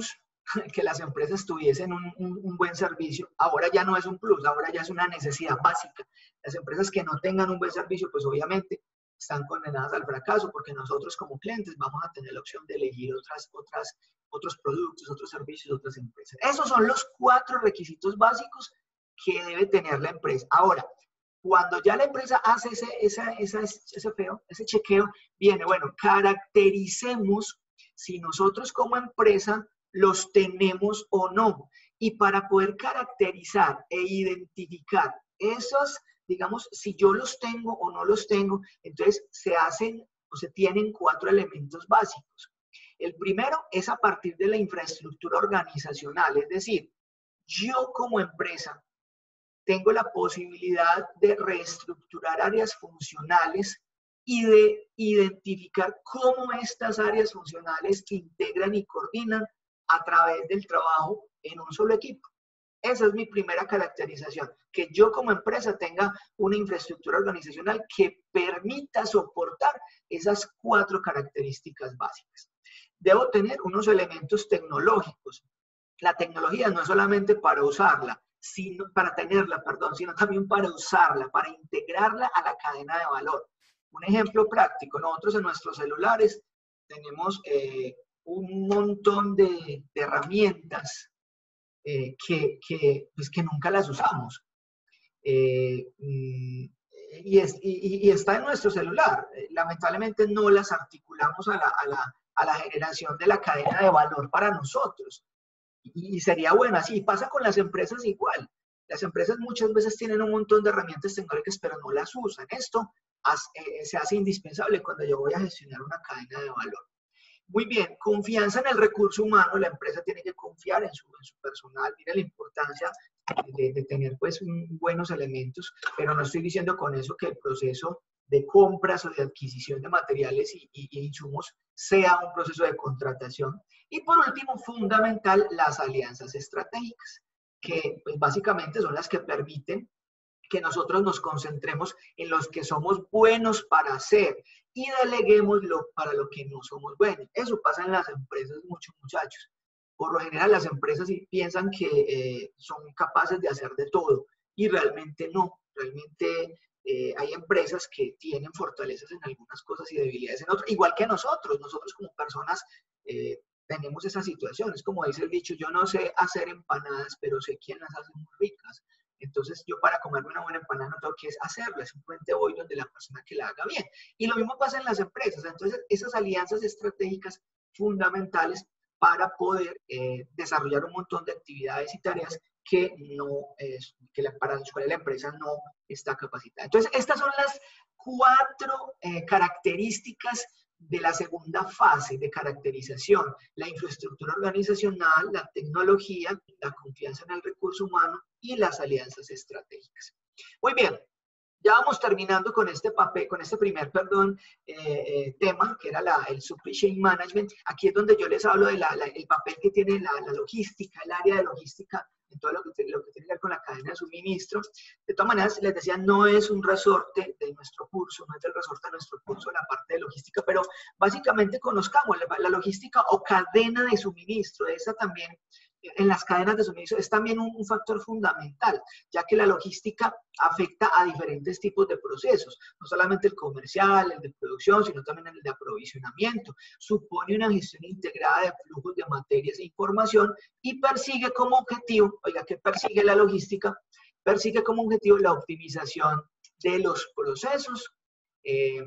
[SPEAKER 1] que las empresas tuviesen un, un, un buen servicio. Ahora ya no es un plus, ahora ya es una necesidad básica. Las empresas que no tengan un buen servicio, pues obviamente están condenadas al fracaso, porque nosotros como clientes vamos a tener la opción de elegir otras, otras, otros productos, otros servicios, otras empresas. Esos son los cuatro requisitos básicos que debe tener la empresa. Ahora, cuando ya la empresa hace ese, esa, esa, ese, feo, ese chequeo, viene, bueno, caractericemos si nosotros como empresa los tenemos o no. Y para poder caracterizar e identificar esos, digamos, si yo los tengo o no los tengo, entonces se hacen o se tienen cuatro elementos básicos. El primero es a partir de la infraestructura organizacional, es decir, yo como empresa tengo la posibilidad de reestructurar áreas funcionales y de identificar cómo estas áreas funcionales integran y coordinan a través del trabajo en un solo equipo. Esa es mi primera caracterización, que yo como empresa tenga una infraestructura organizacional que permita soportar esas cuatro características básicas. Debo tener unos elementos tecnológicos. La tecnología no es solamente para usarla, sino para tenerla, perdón, sino también para usarla, para integrarla a la cadena de valor. Un ejemplo práctico, nosotros en nuestros celulares tenemos eh, un montón de, de herramientas eh, que, que, pues que nunca las usamos. Eh, y, es, y, y está en nuestro celular. Lamentablemente no las articulamos a la, a, la, a la generación de la cadena de valor para nosotros. Y, y sería bueno así. Pasa con las empresas igual. Las empresas muchas veces tienen un montón de herramientas tecnológicas, pero no las usan. Esto hace, eh, se hace indispensable cuando yo voy a gestionar una cadena de valor. Muy bien, confianza en el recurso humano. La empresa tiene que confiar en su, en su personal. Mira la importancia de, de tener pues un, buenos elementos, pero no estoy diciendo con eso que el proceso de compras o de adquisición de materiales y, y, y insumos sea un proceso de contratación. Y por último, fundamental, las alianzas estratégicas, que pues, básicamente son las que permiten que nosotros nos concentremos en los que somos buenos para hacer y deleguemos lo, para lo que no somos buenos. Eso pasa en las empresas, muchos muchachos. Por lo general, las empresas piensan que eh, son capaces de hacer de todo y realmente no. Realmente eh, hay empresas que tienen fortalezas en algunas cosas y debilidades en otras, igual que nosotros. Nosotros como personas eh, tenemos esas situaciones. Como dice el dicho, yo no sé hacer empanadas, pero sé quién las hace muy ricas. Entonces, yo para comerme una buena empanada no tengo que hacerla, simplemente voy donde la persona que la haga bien. Y lo mismo pasa en las empresas. Entonces, esas alianzas estratégicas fundamentales para poder eh, desarrollar un montón de actividades y tareas que, no, eh, que la, para las cuales la empresa no está capacitada. Entonces, estas son las cuatro eh, características de la segunda fase de caracterización: la infraestructura organizacional, la tecnología, la confianza en el recurso humano y las alianzas estratégicas. Muy bien, ya vamos terminando con este papel, con este primer, perdón, eh, eh, tema, que era la, el Supply Chain Management. Aquí es donde yo les hablo del de papel que tiene la, la logística, el área de logística, en todo lo que, lo que tiene que ver con la cadena de suministro. De todas maneras, les decía, no es un resorte de nuestro curso, no es el resorte de nuestro curso la parte de logística, pero básicamente conozcamos la, la logística o cadena de suministro. Esa también, en las cadenas de suministro, es también un, un factor fundamental, ya que la logística afecta a diferentes tipos de procesos, no solamente el comercial, el de producción, sino también el de aprovisionamiento. Supone una gestión integrada de flujos de materias e información y persigue como objetivo, oiga, ¿qué persigue la logística? Persigue como objetivo la optimización de los procesos eh,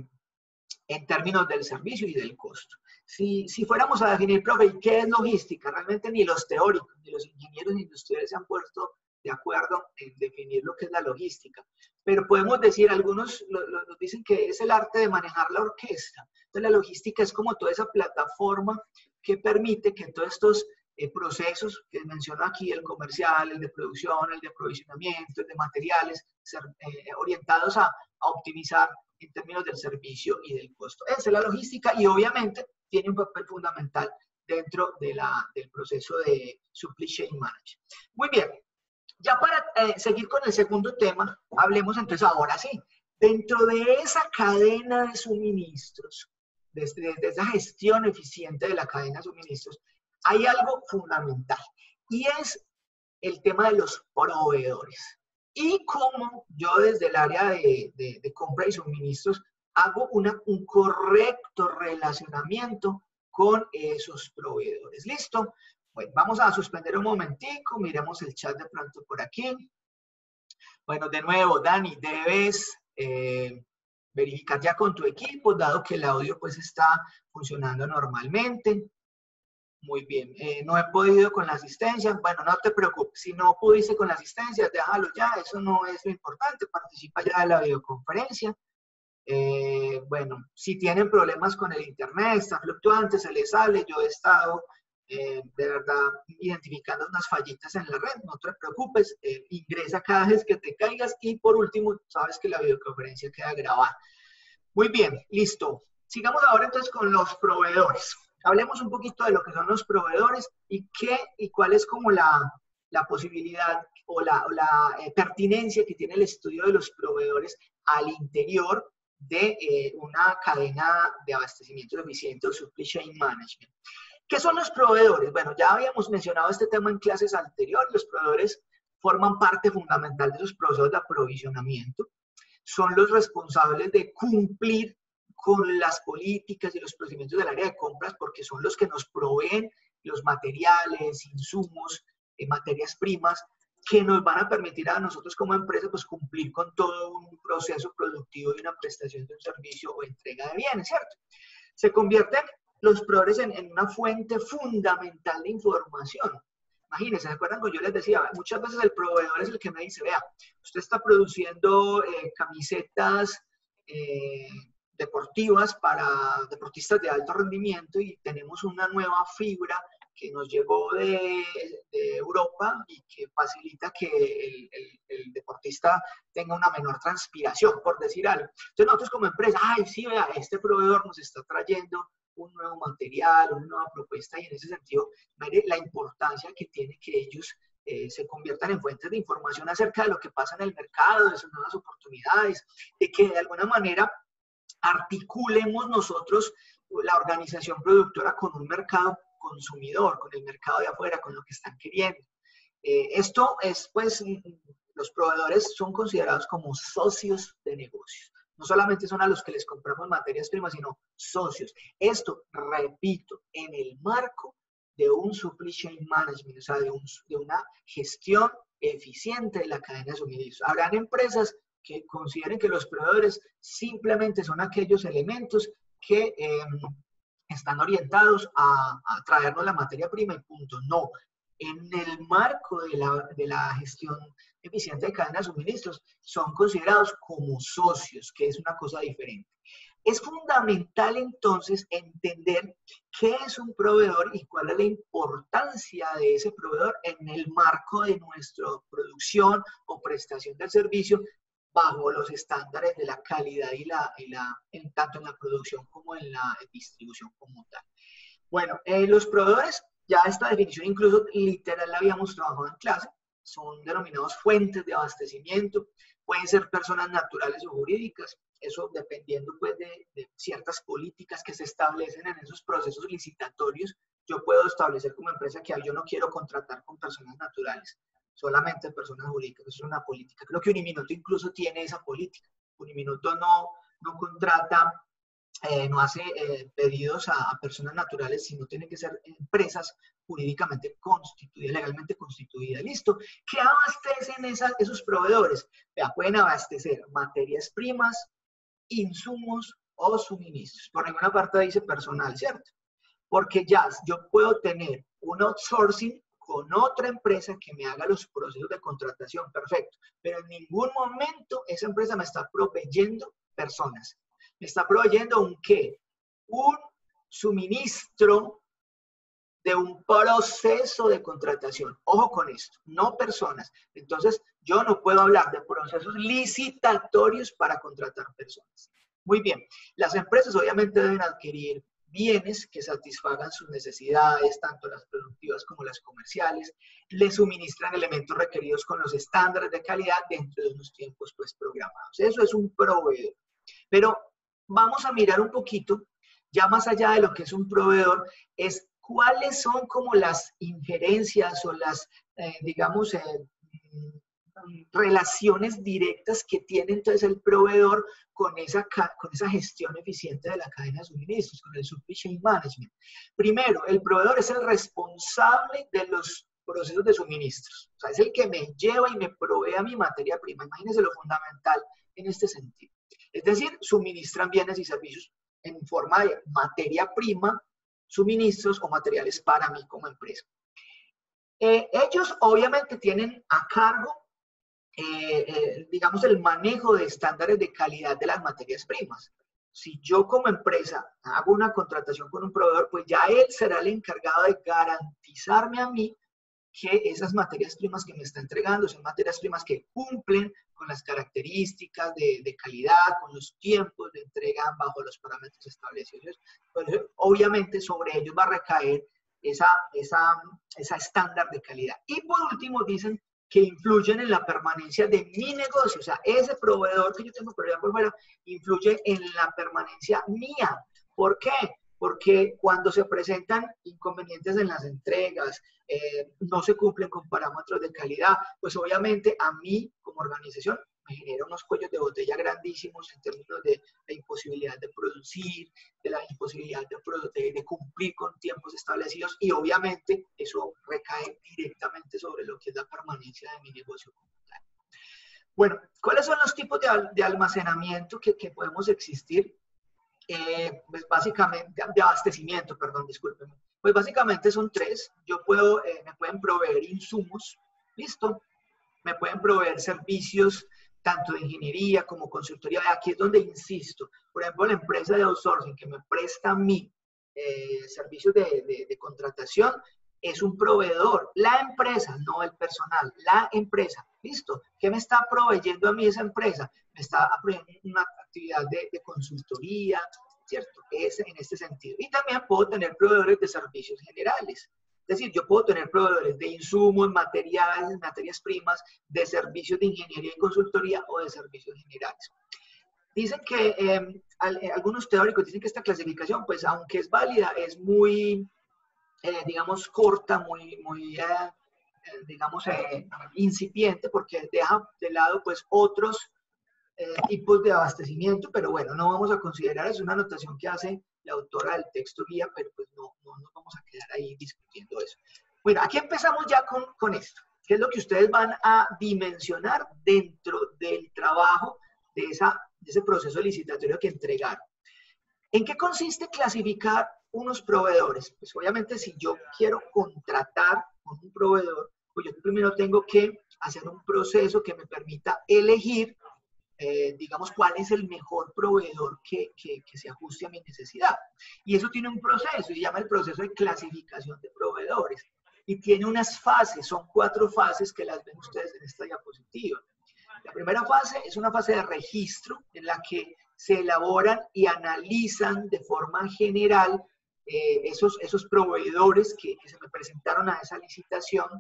[SPEAKER 1] en términos del servicio y del costo. Si, si fuéramos a definir, profe, ¿qué es logística? Realmente ni los teóricos, ni los ingenieros industriales se han puesto de acuerdo en definir lo que es la logística. Pero podemos decir, algunos lo, lo, nos dicen que es el arte de manejar la orquesta. Entonces la logística es como toda esa plataforma que permite que todos estos eh, procesos que menciono aquí, el comercial, el de producción, el de aprovisionamiento, el de materiales, ser, eh, orientados a, a optimizar en términos del servicio y del costo. Esa es la logística y obviamente tiene un papel fundamental dentro de la, del proceso de Supply Chain Management. Muy bien, ya para eh, seguir con el segundo tema, hablemos entonces ahora sí, dentro de esa cadena de suministros, desde, desde esa gestión eficiente de la cadena de suministros, hay algo fundamental y es el tema de los proveedores. Y cómo yo desde el área de, de, de compra y suministros hago una, un correcto relacionamiento con esos proveedores. ¿Listo? Bueno, vamos a suspender un momentico, miremos el chat de pronto por aquí. Bueno, de nuevo, Dani, debes eh, verificar ya con tu equipo, dado que el audio pues está funcionando normalmente. Muy bien, eh, no he podido con la asistencia. Bueno, no te preocupes, si no pudiste con la asistencia, déjalo ya, eso no es lo importante, participa ya de la videoconferencia. Eh, bueno, si tienen problemas con el internet, está fluctuante, se les sale, yo he estado eh, de verdad identificando unas fallitas en la red, no te preocupes, eh, ingresa cada vez que te caigas y por último, sabes que la videoconferencia queda grabada. Muy bien, listo. Sigamos ahora entonces con los proveedores. Hablemos un poquito de lo que son los proveedores y qué y cuál es como la, la posibilidad o la, o la eh, pertinencia que tiene el estudio de los proveedores al interior de eh, una cadena de abastecimiento eficiente o supply chain management. ¿Qué son los proveedores? Bueno, ya habíamos mencionado este tema en clases anteriores. Los proveedores forman parte fundamental de esos procesos de aprovisionamiento. Son los responsables de cumplir con las políticas y los procedimientos del área de compras porque son los que nos proveen los materiales, insumos, eh, materias primas que nos van a permitir a nosotros como empresa pues cumplir con todo un proceso productivo y una prestación de un servicio o entrega de bienes, ¿cierto? Se convierten los proveedores en, en una fuente fundamental de información. Imagínense, ¿se acuerdan cuando yo les decía? Muchas veces el proveedor es el que me dice, vea, usted está produciendo eh, camisetas eh, deportivas para deportistas de alto rendimiento y tenemos una nueva fibra que nos llegó de, de Europa y que facilita que el, el, el deportista tenga una menor transpiración, por decir algo. Entonces nosotros como empresa, ay, sí, vea, este proveedor nos está trayendo un nuevo material, una nueva propuesta y en ese sentido, mire la importancia que tiene que ellos eh, se conviertan en fuentes de información acerca de lo que pasa en el mercado, de sus nuevas oportunidades, de que de alguna manera articulemos nosotros la organización productora con un mercado consumidor, con el mercado de afuera, con lo que están queriendo. Eh, esto es, pues, los proveedores son considerados como socios de negocios. No solamente son a los que les compramos materias primas, sino socios. Esto, repito, en el marco de un supply chain management, o sea, de, un, de una gestión eficiente de la cadena de suministros. Habrán empresas que consideren que los proveedores simplemente son aquellos elementos que eh, están orientados a, a traernos la materia prima y punto. No. En el marco de la, de la gestión eficiente de cadena de suministros, son considerados como socios, que es una cosa diferente. Es fundamental entonces entender qué es un proveedor y cuál es la importancia de ese proveedor en el marco de nuestra producción o prestación del servicio bajo los estándares de la calidad y la, y la en, tanto en la producción como en la distribución como tal. Bueno, eh, los proveedores, ya esta definición incluso literal la habíamos trabajado en clase, son denominados fuentes de abastecimiento, pueden ser personas naturales o jurídicas, eso dependiendo pues de, de ciertas políticas que se establecen en esos procesos licitatorios. Yo puedo establecer como empresa que yo no quiero contratar con personas naturales, solamente personas jurídicas, eso es una política. Creo que Uniminuto incluso tiene esa política. Uniminuto no, no contrata, eh, no hace eh, pedidos a, a personas naturales, sino tienen que ser empresas jurídicamente constituidas, legalmente constituidas. ¿Listo? ¿Qué abastecen esas, esos proveedores? Vea, pueden abastecer materias primas, insumos o suministros. Por ninguna parte dice personal, ¿cierto? Porque ya yo puedo tener un outsourcing con otra empresa que me haga los procesos de contratación, perfecto. Pero en ningún momento esa empresa me está proveyendo personas. Me está proveyendo un ¿qué? Un suministro de un proceso de contratación. Ojo con esto, no personas. Entonces, yo no puedo hablar de procesos licitatorios para contratar personas. Muy bien, las empresas obviamente deben adquirir bienes que satisfagan sus necesidades, tanto las productivas como las comerciales, le suministran elementos requeridos con los estándares de calidad dentro de unos tiempos pues programados. Eso es un proveedor. Pero vamos a mirar un poquito, ya más allá de lo que es un proveedor, es cuáles son como las injerencias o las, eh, digamos, eh, relaciones directas que tiene entonces el proveedor con esa, con esa gestión eficiente de la cadena de suministros, con el supply chain management. Primero, el proveedor es el responsable de los procesos de suministros. O sea, es el que me lleva y me provee a mi materia prima. Imagínense lo fundamental en este sentido. Es decir, suministran bienes y servicios en forma de materia prima, suministros o materiales para mí como empresa. Eh, ellos obviamente tienen a cargo Eh, eh, digamos, el manejo de estándares de calidad de las materias primas. Si yo como empresa hago una contratación con un proveedor, pues ya él será el encargado de garantizarme a mí que esas materias primas que me está entregando son materias primas que cumplen con las características de, de calidad, con los tiempos de entrega bajo los parámetros establecidos. Entonces, obviamente sobre ellos va a recaer esa, esa, esa estándar de calidad. Y por último dicen que influyen en la permanencia de mi negocio. O sea, ese proveedor que yo tengo por allá por fuera influye en la permanencia mía. ¿Por qué? Porque cuando se presentan inconvenientes en las entregas, eh, no se cumplen con parámetros de calidad, pues obviamente a mí como organización me genera unos cuellos de botella grandísimos en términos de la imposibilidad de producir, de la imposibilidad de, de, de cumplir con tiempos establecidos y obviamente eso recae directamente sobre lo que es la permanencia de mi negocio comunitario. Bueno, ¿cuáles son los tipos de, de almacenamiento que, que podemos existir? Eh, pues básicamente, de abastecimiento, perdón, discúlpenme. Pues básicamente son tres. Yo puedo, eh, me pueden proveer insumos, ¿listo? Me pueden proveer servicios tanto de ingeniería como consultoría. Aquí es donde insisto. Por ejemplo, la empresa de outsourcing que me presta a mí eh, servicios de, de, de contratación es un proveedor. La empresa, no el personal, la empresa. ¿Listo? ¿Qué me está proveyendo a mí esa empresa? Me está proveyendo una actividad de, de consultoría, ¿cierto? Es en este sentido. Y también puedo tener proveedores de servicios generales. Es decir, yo puedo tener proveedores de insumos, materiales, materias primas, de servicios de ingeniería y consultoría o de servicios generales. Dicen que eh, algunos teóricos dicen que esta clasificación, pues aunque es válida, es muy, eh, digamos, corta, muy, muy eh, eh, digamos, eh, incipiente, porque deja de lado, pues, otros eh, tipos de abastecimiento, pero bueno, no vamos a considerar, es una anotación que hace la autora del texto guía, pero pues no, no nos vamos a quedar ahí discutiendo eso. Bueno, aquí empezamos ya con, con esto, que es lo que ustedes van a dimensionar dentro del trabajo de, esa, de ese proceso licitatorio que entregaron. ¿En qué consiste clasificar unos proveedores? Pues obviamente si yo quiero contratar con un proveedor, pues yo primero tengo que hacer un proceso que me permita elegir Eh, digamos, cuál es el mejor proveedor que, que, que se ajuste a mi necesidad. Y eso tiene un proceso, se llama el proceso de clasificación de proveedores. Y tiene unas fases, son cuatro fases que las ven ustedes en esta diapositiva. La primera fase es una fase de registro en la que se elaboran y analizan de forma general eh, esos, esos proveedores que, que se me presentaron a esa licitación.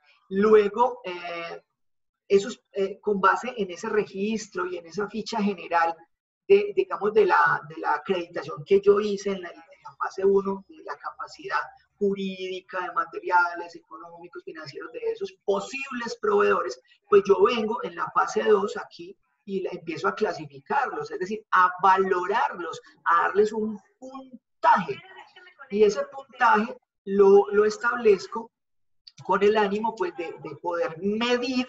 [SPEAKER 1] Luego, eh, Eso es eh, con base en ese registro y en esa ficha general, de, digamos, de la, de la acreditación que yo hice en la, en la fase uno, de la capacidad jurídica, de materiales, económicos, financieros, de esos posibles proveedores, pues yo vengo en la fase dos aquí y la, empiezo a clasificarlos, es decir, a valorarlos, a darles un puntaje. Y ese puntaje lo, lo establezco con el ánimo, pues, de, de poder medir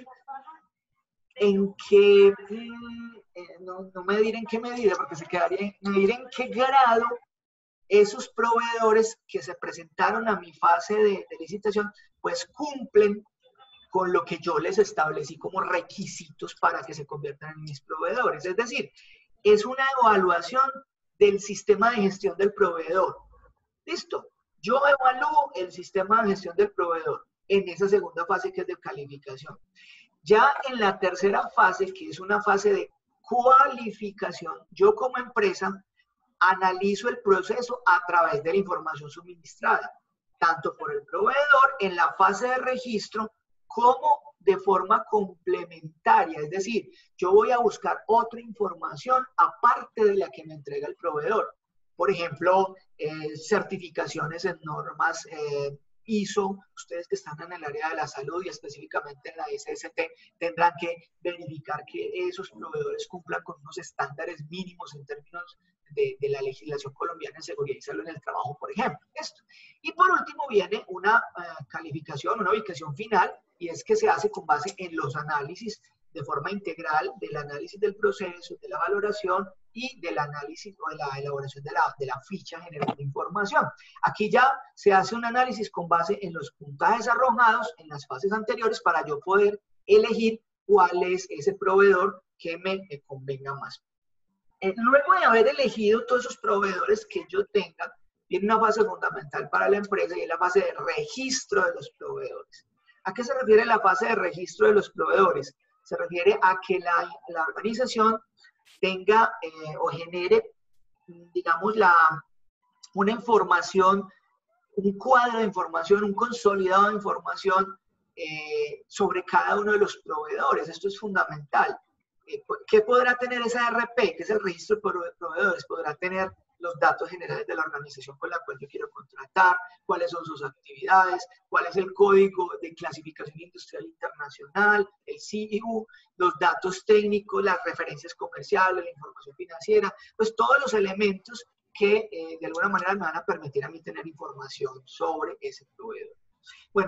[SPEAKER 1] en qué, eh, no, no medir en qué medida, porque se quedaría, medir en qué grado esos proveedores que se presentaron a mi fase de, de licitación, pues cumplen con lo que yo les establecí como requisitos para que se conviertan en mis proveedores. Es decir, es una evaluación del sistema de gestión del proveedor. ¿Listo? Yo evalúo el sistema de gestión del proveedor en esa segunda fase que es de calificación. Ya en la tercera fase, que es una fase de cualificación, yo como empresa analizo el proceso a través de la información suministrada, tanto por el proveedor en la fase de registro como de forma complementaria. Es decir, yo voy a buscar otra información aparte de la que me entrega el proveedor. por ejemplo, eh, certificaciones en normas eh, I S O. Ustedes que están en el área de la salud y específicamente en la S S T tendrán que verificar que esos proveedores cumplan con unos estándares mínimos en términos de, de la legislación colombiana en seguridad y salud en el trabajo, por ejemplo. Esto. Y por último viene una uh, calificación, una ubicación final, y es que se hace con base en los análisis de forma integral del análisis del proceso, de la valoración y del análisis o de la elaboración de la, de la ficha general de información. Aquí ya se hace un análisis con base en los puntajes arrojados en las fases anteriores para yo poder elegir cuál es ese proveedor que me, me convenga más. Eh, luego de haber elegido todos esos proveedores que yo tenga, viene una fase fundamental para la empresa y es la fase de registro de los proveedores. ¿A qué se refiere la fase de registro de los proveedores? Se refiere a que la, la organización tenga eh, o genere, digamos, la, una información, un cuadro de información, un consolidado de información eh, sobre cada uno de los proveedores. Esto es fundamental. Eh, ¿Qué podrá tener esa R P? Que es el registro de proveedores. Podrá tener los datos generales de la organización con la cual yo quiero contratar, cuáles son sus actividades, cuál es el código de clasificación industrial internacional, el C I U, los datos técnicos, las referencias comerciales, la información financiera, pues todos los elementos que eh, de alguna manera me van a permitir a mí tener información sobre ese proveedor. Bueno,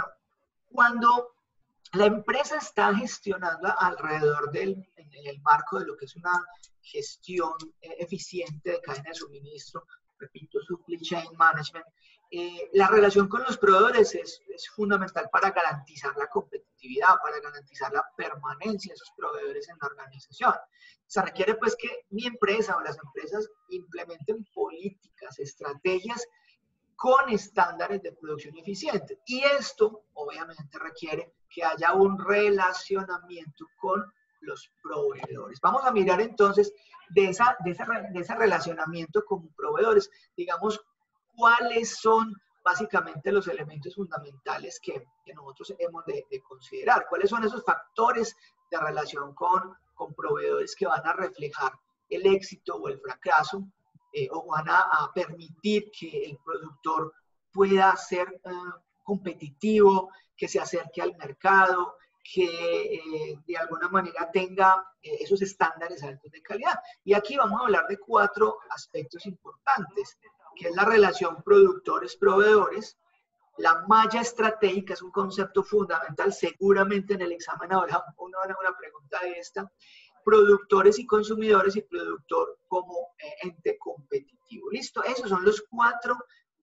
[SPEAKER 1] cuando la empresa está gestionando alrededor del, en el marco de lo que es una gestión eh, eficiente de cadena de suministro, repito, supply chain management, eh, la relación con los proveedores es, es fundamental para garantizar la competitividad, para garantizar la permanencia de esos proveedores en la organización. Se requiere pues que mi empresa o las empresas implementen políticas, estrategias con estándares de producción eficiente. Y esto, obviamente, requiere que haya un relacionamiento con los proveedores. Vamos a mirar entonces de, esa, de, esa, de ese relacionamiento con proveedores, digamos, cuáles son básicamente los elementos fundamentales que, que nosotros hemos de, de considerar. ¿Cuáles son esos factores de relación con, con proveedores que van a reflejar el éxito o el fracaso eh, o van a, a permitir que el productor pueda ser uh, competitivo, que se acerque al mercado, que eh, de alguna manera tenga eh, esos estándares altos de calidad? Y aquí vamos a hablar de cuatro aspectos importantes, que es la relación productores-proveedores, la malla estratégica, es un concepto fundamental, seguramente en el examen habrá una, una pregunta de esta, productores y consumidores y productor como eh, ente competitivo. ¿Listo? Esos son los cuatro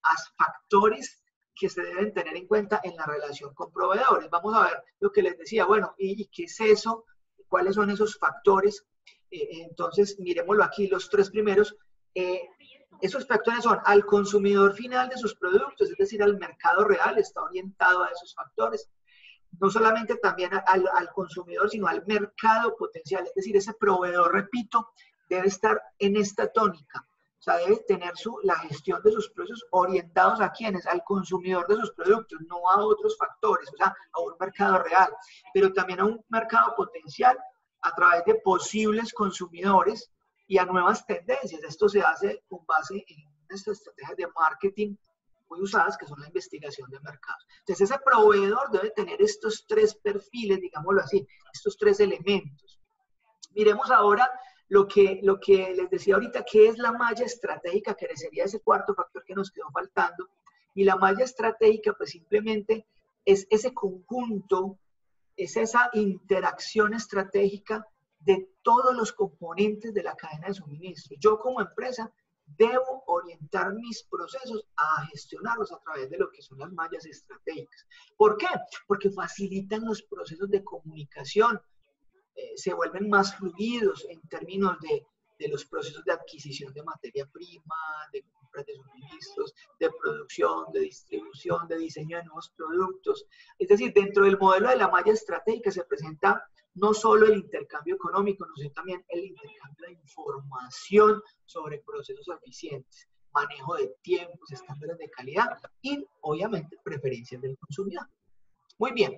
[SPEAKER 1] factores que se deben tener en cuenta en la relación con proveedores. Vamos a ver lo que les decía, bueno, ¿y, y qué es eso? ¿Cuáles son esos factores? Eh, entonces, miremoslo aquí, los tres primeros. Eh, esos factores son al consumidor final de sus productos, es decir, al mercado real, está orientado a esos factores. No solamente también al, al consumidor, sino al mercado potencial, es decir, ese proveedor, repito, debe estar en esta tónica. O sea, debe tener su, la gestión de sus procesos orientados a quiénes, al consumidor de sus productos, no a otros factores, o sea, a un mercado real, pero también a un mercado potencial a través de posibles consumidores y a nuevas tendencias. Esto se hace con base en estas estrategias de marketing muy usadas, que son la investigación de mercados. Entonces, ese proveedor debe tener estos tres perfiles, digámoslo así, estos tres elementos. Miremos ahora lo que, lo que les decía ahorita, que es la malla estratégica, que sería ese cuarto factor que nos quedó faltando. Y la malla estratégica, pues simplemente es ese conjunto, es esa interacción estratégica de todos los componentes de la cadena de suministro. Yo como empresa debo orientar mis procesos a gestionarlos a través de lo que son las mallas estratégicas. ¿Por qué? Porque facilitan los procesos de comunicación, eh, se vuelven más fluidos en términos de, de los procesos de adquisición de materia prima, de compras de suministros, de producción, de distribución, de diseño de nuevos productos. Es decir, dentro del modelo de la malla estratégica se presenta no solo el intercambio económico, sino también el intercambio de información sobre procesos eficientes, manejo de tiempos, estándares de calidad y, obviamente, preferencias del consumidor. Muy bien.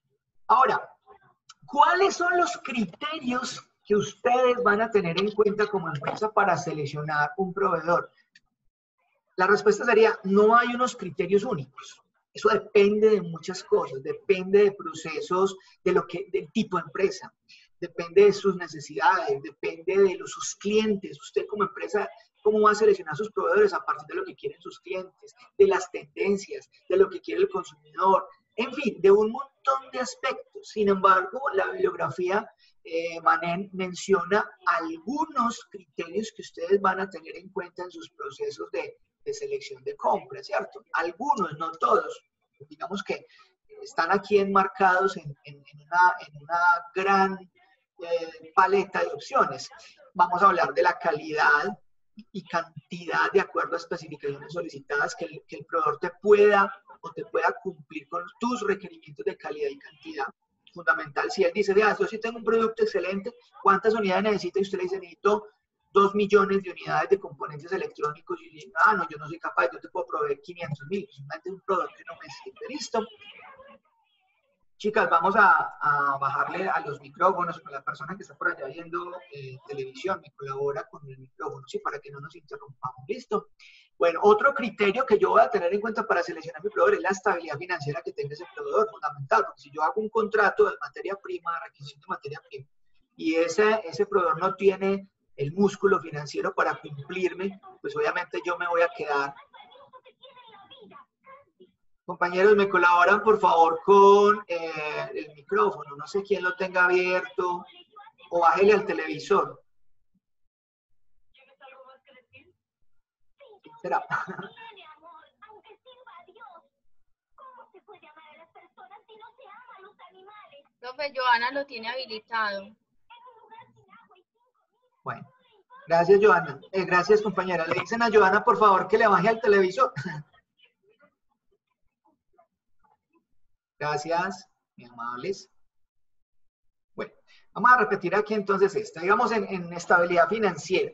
[SPEAKER 1] Ahora, ¿cuáles son los criterios que ustedes van a tener en cuenta como empresa para seleccionar un proveedor? La respuesta sería, no hay unos criterios únicos. Eso depende de muchas cosas, depende de procesos, de lo que, del tipo de empresa, depende de sus necesidades, depende de los, sus clientes. Usted como empresa, ¿cómo va a seleccionar sus proveedores a partir de lo que quieren sus clientes, de las tendencias, de lo que quiere el consumidor? En fin, de un montón de aspectos. Sin embargo, la bibliografía eh, Manen menciona algunos criterios que ustedes van a tener en cuenta en sus procesos de, de selección de compra, ¿cierto? Algunos, no todos. Digamos que están aquí enmarcados en, en, en, una, en una gran eh, paleta de opciones. Vamos a hablar de la calidad y cantidad de acuerdo a especificaciones solicitadas, que el, que el proveedor te pueda o te pueda cumplir con tus requerimientos de calidad y cantidad. Fundamental. Si él dice, vea, yo sí tengo un producto excelente, ¿cuántas unidades necesita? Y usted le dice, necesito dos millones de unidades de componentes electrónicos. Y dice, ah, no, yo no soy capaz, yo te puedo proveer quinientos mil. Es un proveedor que no me sirve. Listo. Chicas, vamos a, a bajarle a los micrófonos. La persona que está por allá viendo eh, televisión me colabora con el micrófono, ¿sí? Para que no nos interrumpamos. ¿Listo? Bueno, otro criterio que yo voy a tener en cuenta para seleccionar mi proveedor es la estabilidad financiera que tenga ese proveedor, fundamental. Porque si yo hago un contrato de materia prima, de requisición de materia prima, y ese, ese proveedor no tiene el músculo financiero para cumplirme, pues obviamente yo me voy a quedar. Compañeros, me colaboran por favor con eh, el micrófono. No sé quién lo tenga abierto o bájele al televisor. ¿Quién será?
[SPEAKER 3] Profe, Joana lo tiene habilitado.
[SPEAKER 1] Bueno, gracias Joana. Eh, gracias compañera. Le dicen a Joana por favor que le baje al televisor. Gracias, muy amables. Bueno, vamos a repetir aquí entonces esta. Digamos en, en estabilidad financiera.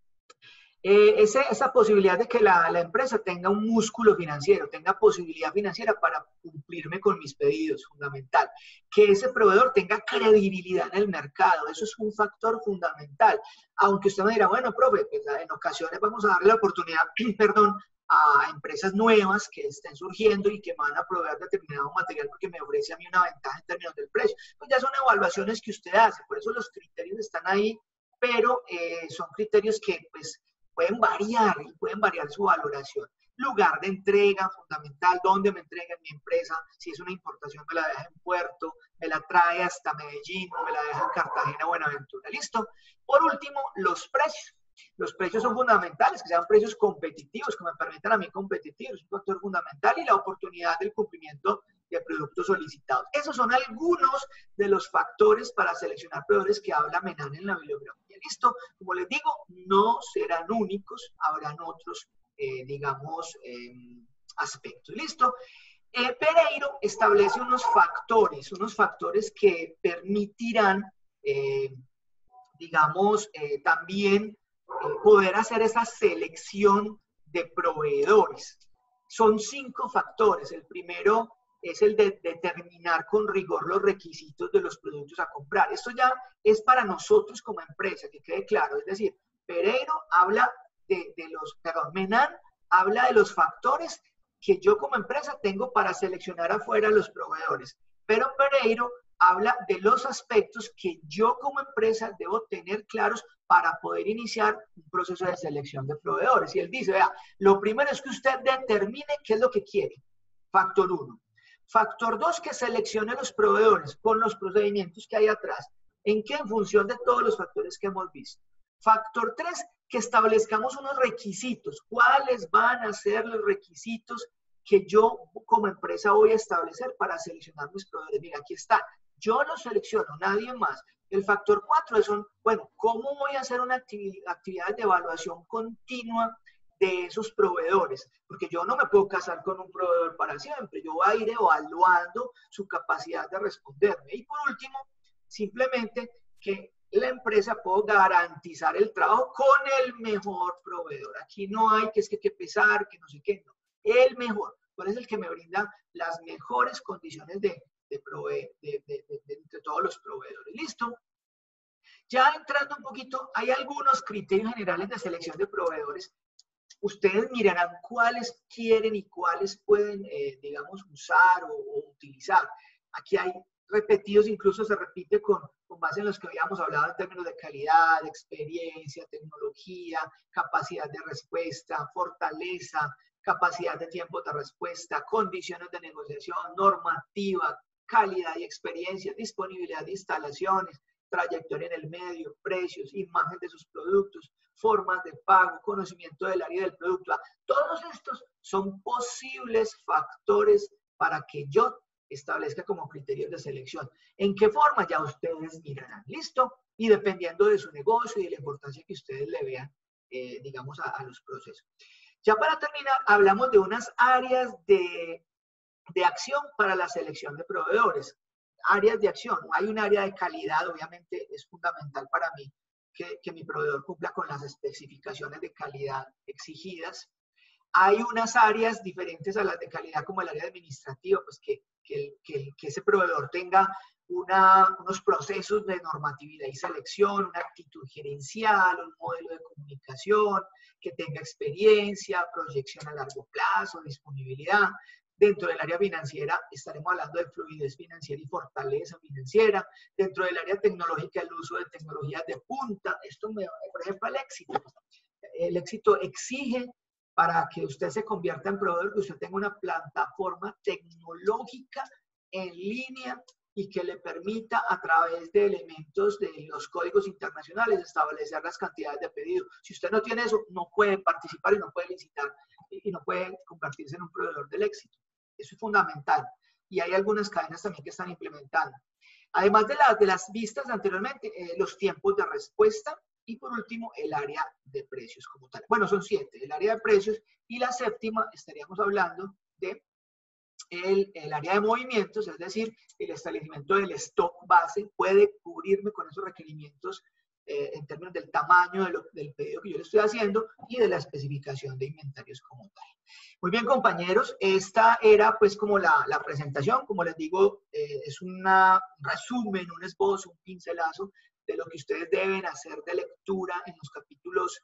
[SPEAKER 1] Eh, ese, esa posibilidad de que la, la empresa tenga un músculo financiero, tenga posibilidad financiera para cumplirme con mis pedidos, fundamental. Que ese proveedor tenga credibilidad en el mercado, eso es un factor fundamental. Aunque usted me dirá, bueno, profe, pues en ocasiones vamos a darle la oportunidad, perdón, a empresas nuevas que estén surgiendo y que me van a proveer determinado material porque me ofrece a mí una ventaja en términos del precio. Pues ya son evaluaciones que usted hace, por eso los criterios están ahí, pero eh, son criterios que pues pueden variar y pueden variar su valoración. Lugar de entrega, fundamental, dónde me entrega mi empresa, si es una importación me la deja en Puerto, me la trae hasta Medellín o me la deja en Cartagena o Buenaventura, ¿listo? Por último, los precios. Los precios son fundamentales, que sean precios competitivos, que me permitan a mí competir, es un factor fundamental, y la oportunidad del cumplimiento de productos solicitados. Esos son algunos de los factores para seleccionar proveedores que habla Menan en la bibliografía. ¿Listo? Como les digo, no serán únicos, habrán otros, eh, digamos, eh, aspectos. ¿Listo? Eh, Pereiro establece unos factores, unos factores que permitirán, eh, digamos, eh, también eh, poder hacer esa selección de proveedores. Son cinco factores. El primero es el de determinar con rigor los requisitos de los productos a comprar. Esto ya es para nosotros como empresa, que quede claro. Es decir, Pereiro habla de, de los, perdón, Menan habla de los factores que yo como empresa tengo para seleccionar afuera los proveedores. Pero Pereiro habla de los aspectos que yo como empresa debo tener claros para poder iniciar un proceso de selección de proveedores. Y él dice, vea, lo primero es que usted determine qué es lo que quiere. Factor uno. Factor dos, que seleccione los proveedores con los procedimientos que hay atrás. ¿En qué? En función de todos los factores que hemos visto. Factor tres, que establezcamos unos requisitos. ¿Cuáles van a ser los requisitos que yo como empresa voy a establecer para seleccionar mis proveedores? Mira, aquí está. Yo los selecciono, nadie más. El factor cuatro es, un, bueno, ¿cómo voy a hacer una actividad, actividad de evaluación continua de esos proveedores? Porque yo no me puedo casar con un proveedor para siempre. Yo voy a ir evaluando su capacidad de responderme. Y por último, simplemente que la empresa pueda garantizar el trabajo con el mejor proveedor. Aquí no hay que es que, que pesar, que no sé qué, no. El mejor. ¿Cuál es el que me brinda las mejores condiciones de De, prove de, de, de, de entre todos los proveedores? ¿Listo? Ya entrando un poquito, hay algunos criterios generales de selección de proveedores. ustedes mirarán cuáles quieren y cuáles pueden, eh, digamos, usar o, o utilizar. Aquí hay repetidos, incluso se repite con, con base en los que habíamos hablado en términos de calidad, experiencia, tecnología, capacidad de respuesta, fortaleza, capacidad de tiempo de respuesta, condiciones de negociación, normativa, calidad y experiencia, disponibilidad de instalaciones, trayectoria en el medio, precios, imagen de sus productos, formas de pago, conocimiento del área del producto. Todos estos son posibles factores para que yo establezca como criterios de selección. ¿En qué forma? Ya ustedes mirarán. ¿Listo? Y dependiendo de su negocio y de la importancia que ustedes le vean, eh, digamos, a, a los procesos. Ya para terminar, hablamos de unas áreas de, de acción para la selección de proveedores. Áreas de acción. Hay un área de calidad, obviamente es fundamental para mí que, que mi proveedor cumpla con las especificaciones de calidad exigidas. Hay unas áreas diferentes a las de calidad, como el área administrativa, pues que, que, que, que ese proveedor tenga una, unos procesos de normatividad y selección, una actitud gerencial, un modelo de comunicación, que tenga experiencia, proyección a largo plazo, disponibilidad. Dentro del área financiera estaremos hablando de fluidez financiera y fortaleza financiera. Dentro del área tecnológica, el uso de tecnologías de punta. Esto, me, por ejemplo, el éxito. El éxito exige, para que usted se convierta en proveedor, que usted tenga una plataforma tecnológica en línea y que le permita, a través de elementos de los códigos internacionales, establecer las cantidades de pedidos. Si usted no tiene eso, no puede participar y no puede licitar y no puede convertirse en un proveedor del éxito. Eso es fundamental. Y hay algunas cadenas también que están implementando. Además de, la, de las vistas anteriormente, eh, los tiempos de respuesta. Y por último, el área de precios como tal. Bueno, son siete. El área de precios. Y la séptima, estaríamos hablando de el, el área de movimientos, es decir, el establecimiento del stock base puede cubrirme con esos requerimientos eh, en términos del tamaño de lo, del pedido que yo le estoy haciendo y de la especificación de inventarios como tal. Muy bien, compañeros, esta era pues como la, la presentación. Como les digo, eh, es una, un resumen, un esbozo, un pincelazo de lo que ustedes deben hacer de lectura en los capítulos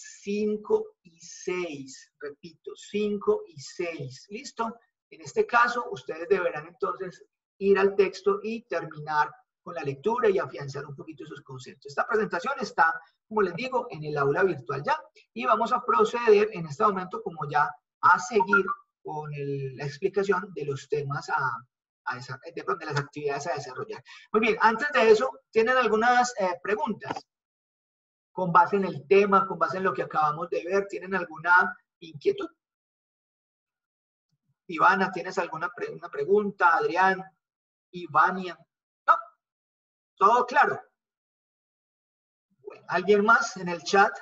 [SPEAKER 1] cinco y seis. Repito, cinco y seis. ¿Listo? En este caso, ustedes deberán entonces ir al texto y terminar con la lectura y afianzar un poquito esos conceptos. Esta presentación está, como les digo, en el aula virtual ya. Y vamos a proceder en este momento como ya a seguir con el, la explicación de los temas a A esa, de, de las actividades a desarrollar. Muy bien, antes de eso, ¿tienen algunas eh, preguntas? Con base en el tema, con base en lo que acabamos de ver, ¿tienen alguna inquietud? Ivana, ¿tienes alguna pre una pregunta? Adrián, Ivania. ¿No? ¿Todo claro? Bueno, ¿alguien más en el chat?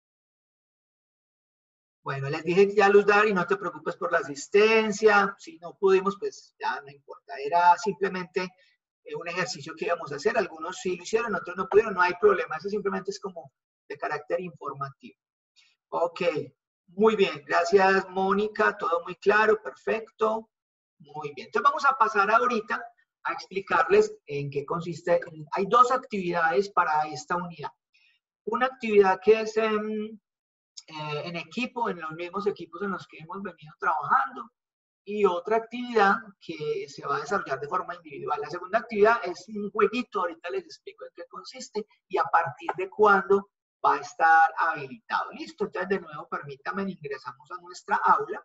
[SPEAKER 1] Bueno, les dije ya, Luz Dari, no te preocupes por la asistencia. Si no pudimos, pues ya no importa. Era simplemente eh, un ejercicio que íbamos a hacer. Algunos sí lo hicieron, otros no pudieron. No hay problema. Eso simplemente es como de carácter informativo. Ok, muy bien. Gracias, Mónica. Todo muy claro, perfecto. Muy bien. Entonces vamos a pasar ahorita a explicarles en qué consiste. Hay dos actividades para esta unidad. Una actividad que es... Eh, Eh, en equipo, en los mismos equipos en los que hemos venido trabajando, y otra actividad que se va a desarrollar de forma individual. La segunda actividad es un jueguito, ahorita les explico en qué consiste y a partir de cuándo va a estar habilitado. Listo, entonces de nuevo permítanme, ingresamos a nuestra aula.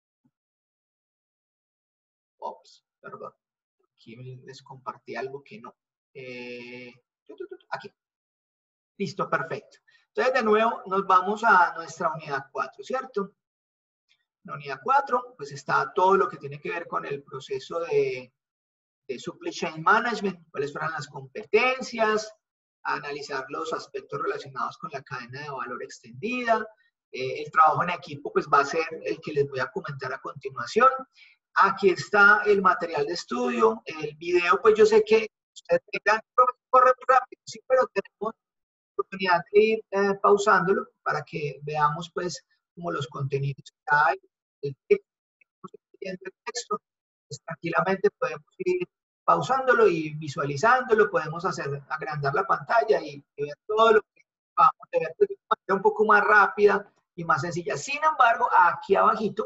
[SPEAKER 1] Ops, perdón, aquí les compartí algo que no. Eh, aquí. Listo, perfecto. Entonces, de nuevo, nos vamos a nuestra unidad cuatro, ¿cierto? La unidad cuatro, pues está todo lo que tiene que ver con el proceso de, de Supply Chain Management, cuáles fueron las competencias, analizar los aspectos relacionados con la cadena de valor extendida. Eh, el trabajo en equipo, pues va a ser el que les voy a comentar a continuación. Aquí está el material de estudio, el video, pues yo sé que ustedes tengan, corre rápido, sí, pero tenemos oportunidad de ir eh, pausándolo para que veamos pues como los contenidos que hay, el texto, el texto, pues, tranquilamente podemos ir pausándolo y visualizándolo, podemos hacer agrandar la pantalla y, y ver todo lo que vamos a ver de manera un poco más rápida y más sencilla. Sin embargo, aquí abajito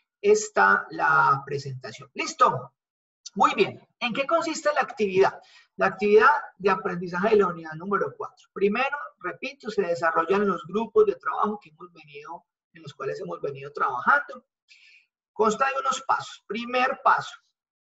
[SPEAKER 1] está la presentación. ¿Listo? Muy bien. ¿En qué consiste la actividad? La actividad de aprendizaje de la unidad número cuatro. Primero, repito, se desarrollan los grupos de trabajo que hemos venido, en los cuales hemos venido trabajando. Consta de unos pasos. Primer paso,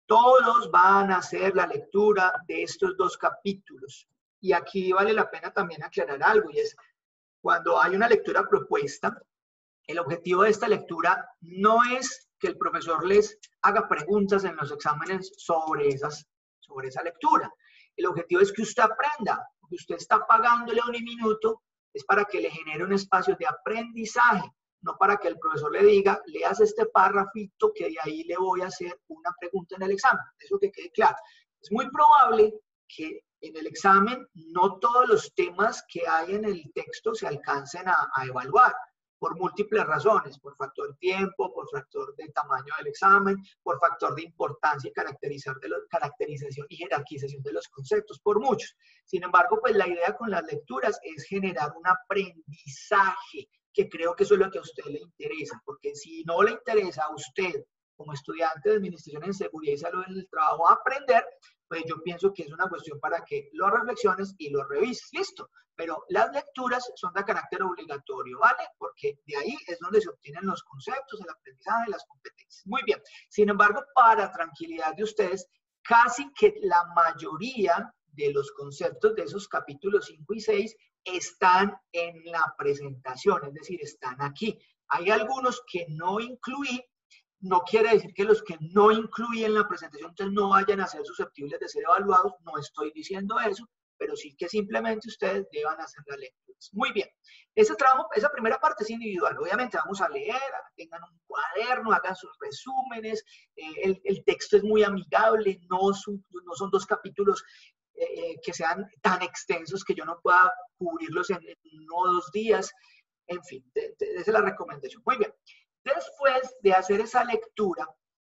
[SPEAKER 1] todos van a hacer la lectura de estos dos capítulos. Y aquí vale la pena también aclarar algo, y es, cuando hay una lectura propuesta, el objetivo de esta lectura no es que el profesor les haga preguntas en los exámenes sobre, esas, sobre esa lectura. El objetivo es que usted aprenda, porque usted está pagándole un minuto, es para que le genere un espacio de aprendizaje, no para que el profesor le diga, leas este párrafito que de ahí le voy a hacer una pregunta en el examen. Eso que quede claro. Es muy probable que en el examen no todos los temas que hay en el texto se alcancen a, a evaluar, por múltiples razones, por factor tiempo, por factor de tamaño del examen, por factor de importancia y caracterizar de los, caracterización y jerarquización de los conceptos, por muchos. Sin embargo, pues la idea con las lecturas es generar un aprendizaje, que creo que eso es lo que a usted le interesa, porque si no le interesa a usted, como estudiante de Administración en Seguridad y Salud en el Trabajo, aprender, pues yo pienso que es una cuestión para que lo reflexiones y lo revises. Listo. Pero las lecturas son de carácter obligatorio, ¿vale? Porque de ahí es donde se obtienen los conceptos, el aprendizaje, las competencias. Muy bien. Sin embargo, para tranquilidad de ustedes, casi que la mayoría de los conceptos de esos capítulos cinco y seis están en la presentación, es decir, están aquí. Hay algunos que no incluí. No quiere decir que los que no incluí en la presentación entonces no vayan a ser susceptibles de ser evaluados, no estoy diciendo eso, pero sí que simplemente ustedes deban hacer las lecturas. Muy bien, ese trabajo, esa primera parte es individual, obviamente vamos a leer, tengan un cuaderno, hagan sus resúmenes, eh, el, el texto es muy amigable, no son, no son dos capítulos eh, que sean tan extensos que yo no pueda cubrirlos en, en uno o dos días, en fin, de, de, esa es la recomendación. Muy bien. Después de hacer esa lectura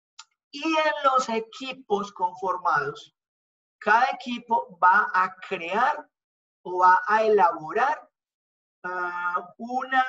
[SPEAKER 1] y en los equipos conformados, cada equipo va a crear o va a elaborar uh, una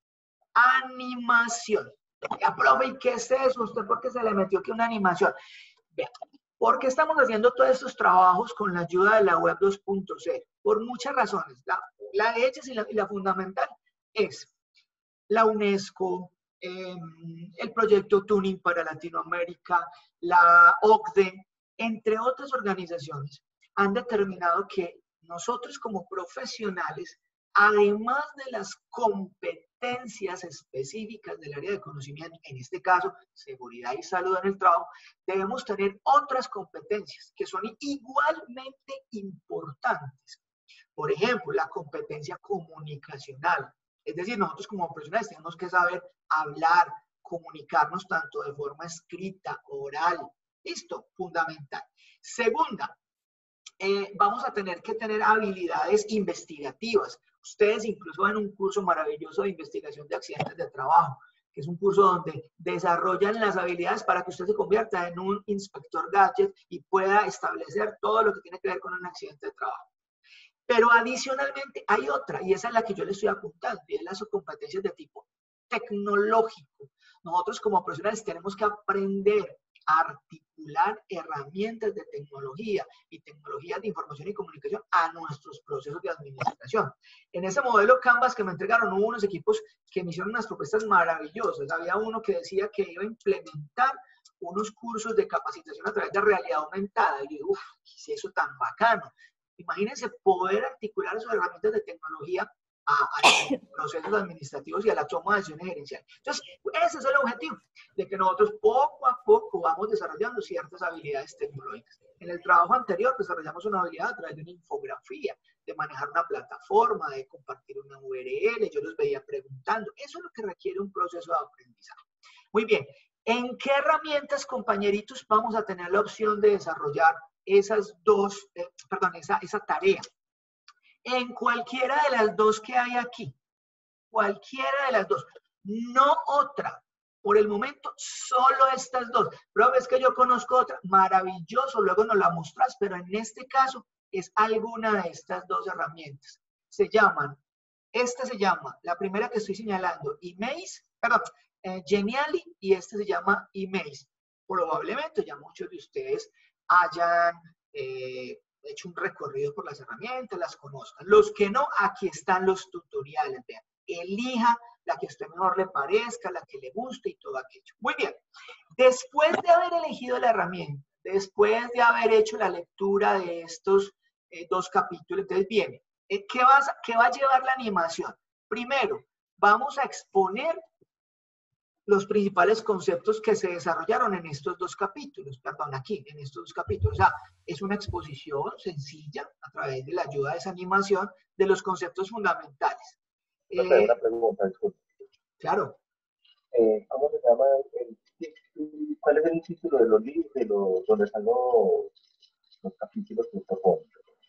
[SPEAKER 1] animación. Ya, profe, ¿y qué es eso? ¿Usted por qué se le metió que una animación? Vean, ¿por qué estamos haciendo todos estos trabajos con la ayuda de la web dos punto cero? Por muchas razones. La, la de ellas y la, y la fundamental es la UNESCO, Eh, el proyecto Tuning para Latinoamérica, la O C D E, entre otras organizaciones, han determinado que nosotros como profesionales, además de las competencias específicas del área de conocimiento, en este caso, seguridad y salud en el trabajo, debemos tener otras competencias que son igualmente importantes. Por ejemplo, la competencia comunicacional. Es decir, nosotros como profesionales tenemos que saber hablar, comunicarnos tanto de forma escrita, oral. Listo, fundamental. Segunda, eh, vamos a tener que tener habilidades investigativas. Ustedes incluso ven un curso maravilloso de investigación de accidentes de trabajo, que es un curso donde desarrollan las habilidades para que usted se convierta en un inspector gadget y pueda establecer todo lo que tiene que ver con un accidente de trabajo. Pero adicionalmente hay otra, y esa es la que yo le estoy apuntando, y es las competencias de tipo tecnológico. Nosotros como profesionales tenemos que aprender a articular herramientas de tecnología y tecnologías de información y comunicación a nuestros procesos de administración. En ese modelo Canvas que me entregaron hubo unos equipos que me hicieron unas propuestas maravillosas. Había uno que decía que iba a implementar unos cursos de capacitación a través de realidad aumentada. Y yo digo, uff, ¿qué es eso tan bacano? Imagínense poder articular esas herramientas de tecnología a, a los procesos administrativos y a la toma de decisiones gerenciales. Entonces, ese es el objetivo, de que nosotros poco a poco vamos desarrollando ciertas habilidades tecnológicas. En el trabajo anterior desarrollamos una habilidad a través de una infografía, de manejar una plataforma, de compartir una U R L, yo los veía preguntando. Eso es lo que requiere un proceso de aprendizaje. Muy bien, ¿en qué herramientas, compañeritos, vamos a tener la opción de desarrollar esas dos, eh, perdón, esa, esa tarea? En cualquiera de las dos que hay aquí, cualquiera de las dos, no otra. Por el momento, solo estas dos. Pero es que yo conozco otra, maravilloso, luego nos la mostras, pero en este caso es alguna de estas dos herramientas. Se llaman Este se llama, la primera que estoy señalando, Emaze, perdón, eh, Genially, y este se llama Emaze. Probablemente ya muchos de ustedes hayan eh, hecho un recorrido por las herramientas, las conozcan. Los que no, aquí están los tutoriales. Vean, elija la que a usted mejor le parezca, la que le guste y todo aquello. Muy bien. Después de haber elegido la herramienta, después de haber hecho la lectura de estos eh, dos capítulos, entonces viene, eh, ¿qué, vas, ¿qué va a llevar la animación? Primero, vamos a exponer los principales conceptos que se desarrollaron en estos dos capítulos, perdón, aquí, en estos dos capítulos. O sea, es una exposición sencilla, a través de la ayuda de esa animación, de los conceptos fundamentales.
[SPEAKER 2] Eh, una pregunta, disculpe.
[SPEAKER 1] Claro.
[SPEAKER 2] Eh, ¿Cómo se llama? El, el, ¿Cuál es el título de los libros, de los, donde están los, los capítulos que proponen?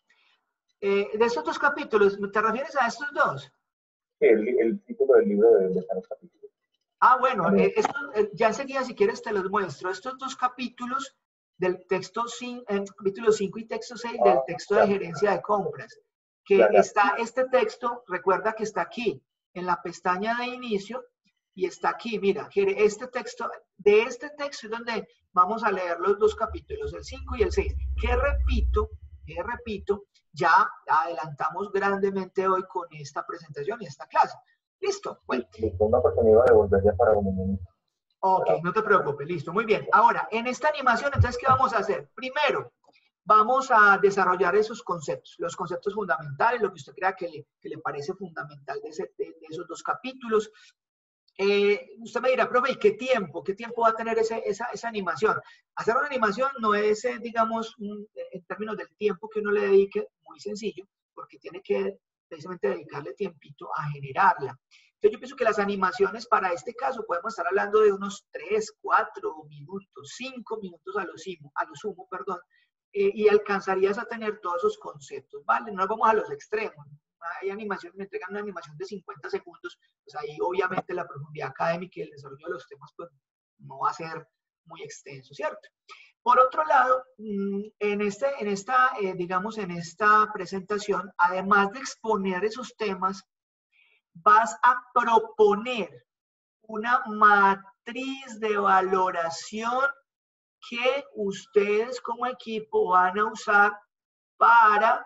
[SPEAKER 1] Eh, de estos dos capítulos, ¿te refieres a estos dos?
[SPEAKER 2] El, el título del libro de donde están los capítulos.
[SPEAKER 1] Ah, bueno, eh, esto, eh, ya enseguida si quieres te los muestro. Estos dos capítulos del texto cinco, eh, capítulo cinco y texto seis del texto de gerencia de compras, que está este texto, recuerda que está aquí, en la pestaña de inicio, y está aquí, mira, este texto, de este texto es donde vamos a leer los dos capítulos, el cinco y el seis, que repito, que repito, ya adelantamos grandemente hoy con esta presentación y esta clase. ¿Listo? Bueno.
[SPEAKER 2] Listo, una oportunidad de volver ya para un minuto.
[SPEAKER 1] Ok, no te preocupes, listo, muy bien. Ahora, en esta animación, entonces, ¿qué vamos a hacer? Primero, vamos a desarrollar esos conceptos, los conceptos fundamentales, lo que usted crea que le, que le parece fundamental de, ese, de, de esos dos capítulos. Eh, usted me dirá, profe, ¿y qué tiempo? ¿Qué tiempo va a tener ese, esa, esa animación? Hacer una animación no es, eh, digamos, un, en términos del tiempo que uno le dedique, muy sencillo, porque tiene que precisamente dedicarle tiempito a generarla. Entonces yo pienso que las animaciones para este caso podemos estar hablando de unos tres, cuatro minutos, cinco minutos a lo sumo, a lo sumo perdón, eh, y alcanzarías a tener todos esos conceptos, ¿vale? No vamos a los extremos. Hay animaciones, me entregan una animación de cincuenta segundos, pues ahí obviamente la profundidad académica y el desarrollo de los temas pues no va a ser muy extenso, ¿cierto? Por otro lado, en, este, en esta, eh, digamos, en esta presentación, además de exponer esos temas, vas a proponer una matriz de valoración que ustedes como equipo van a usar para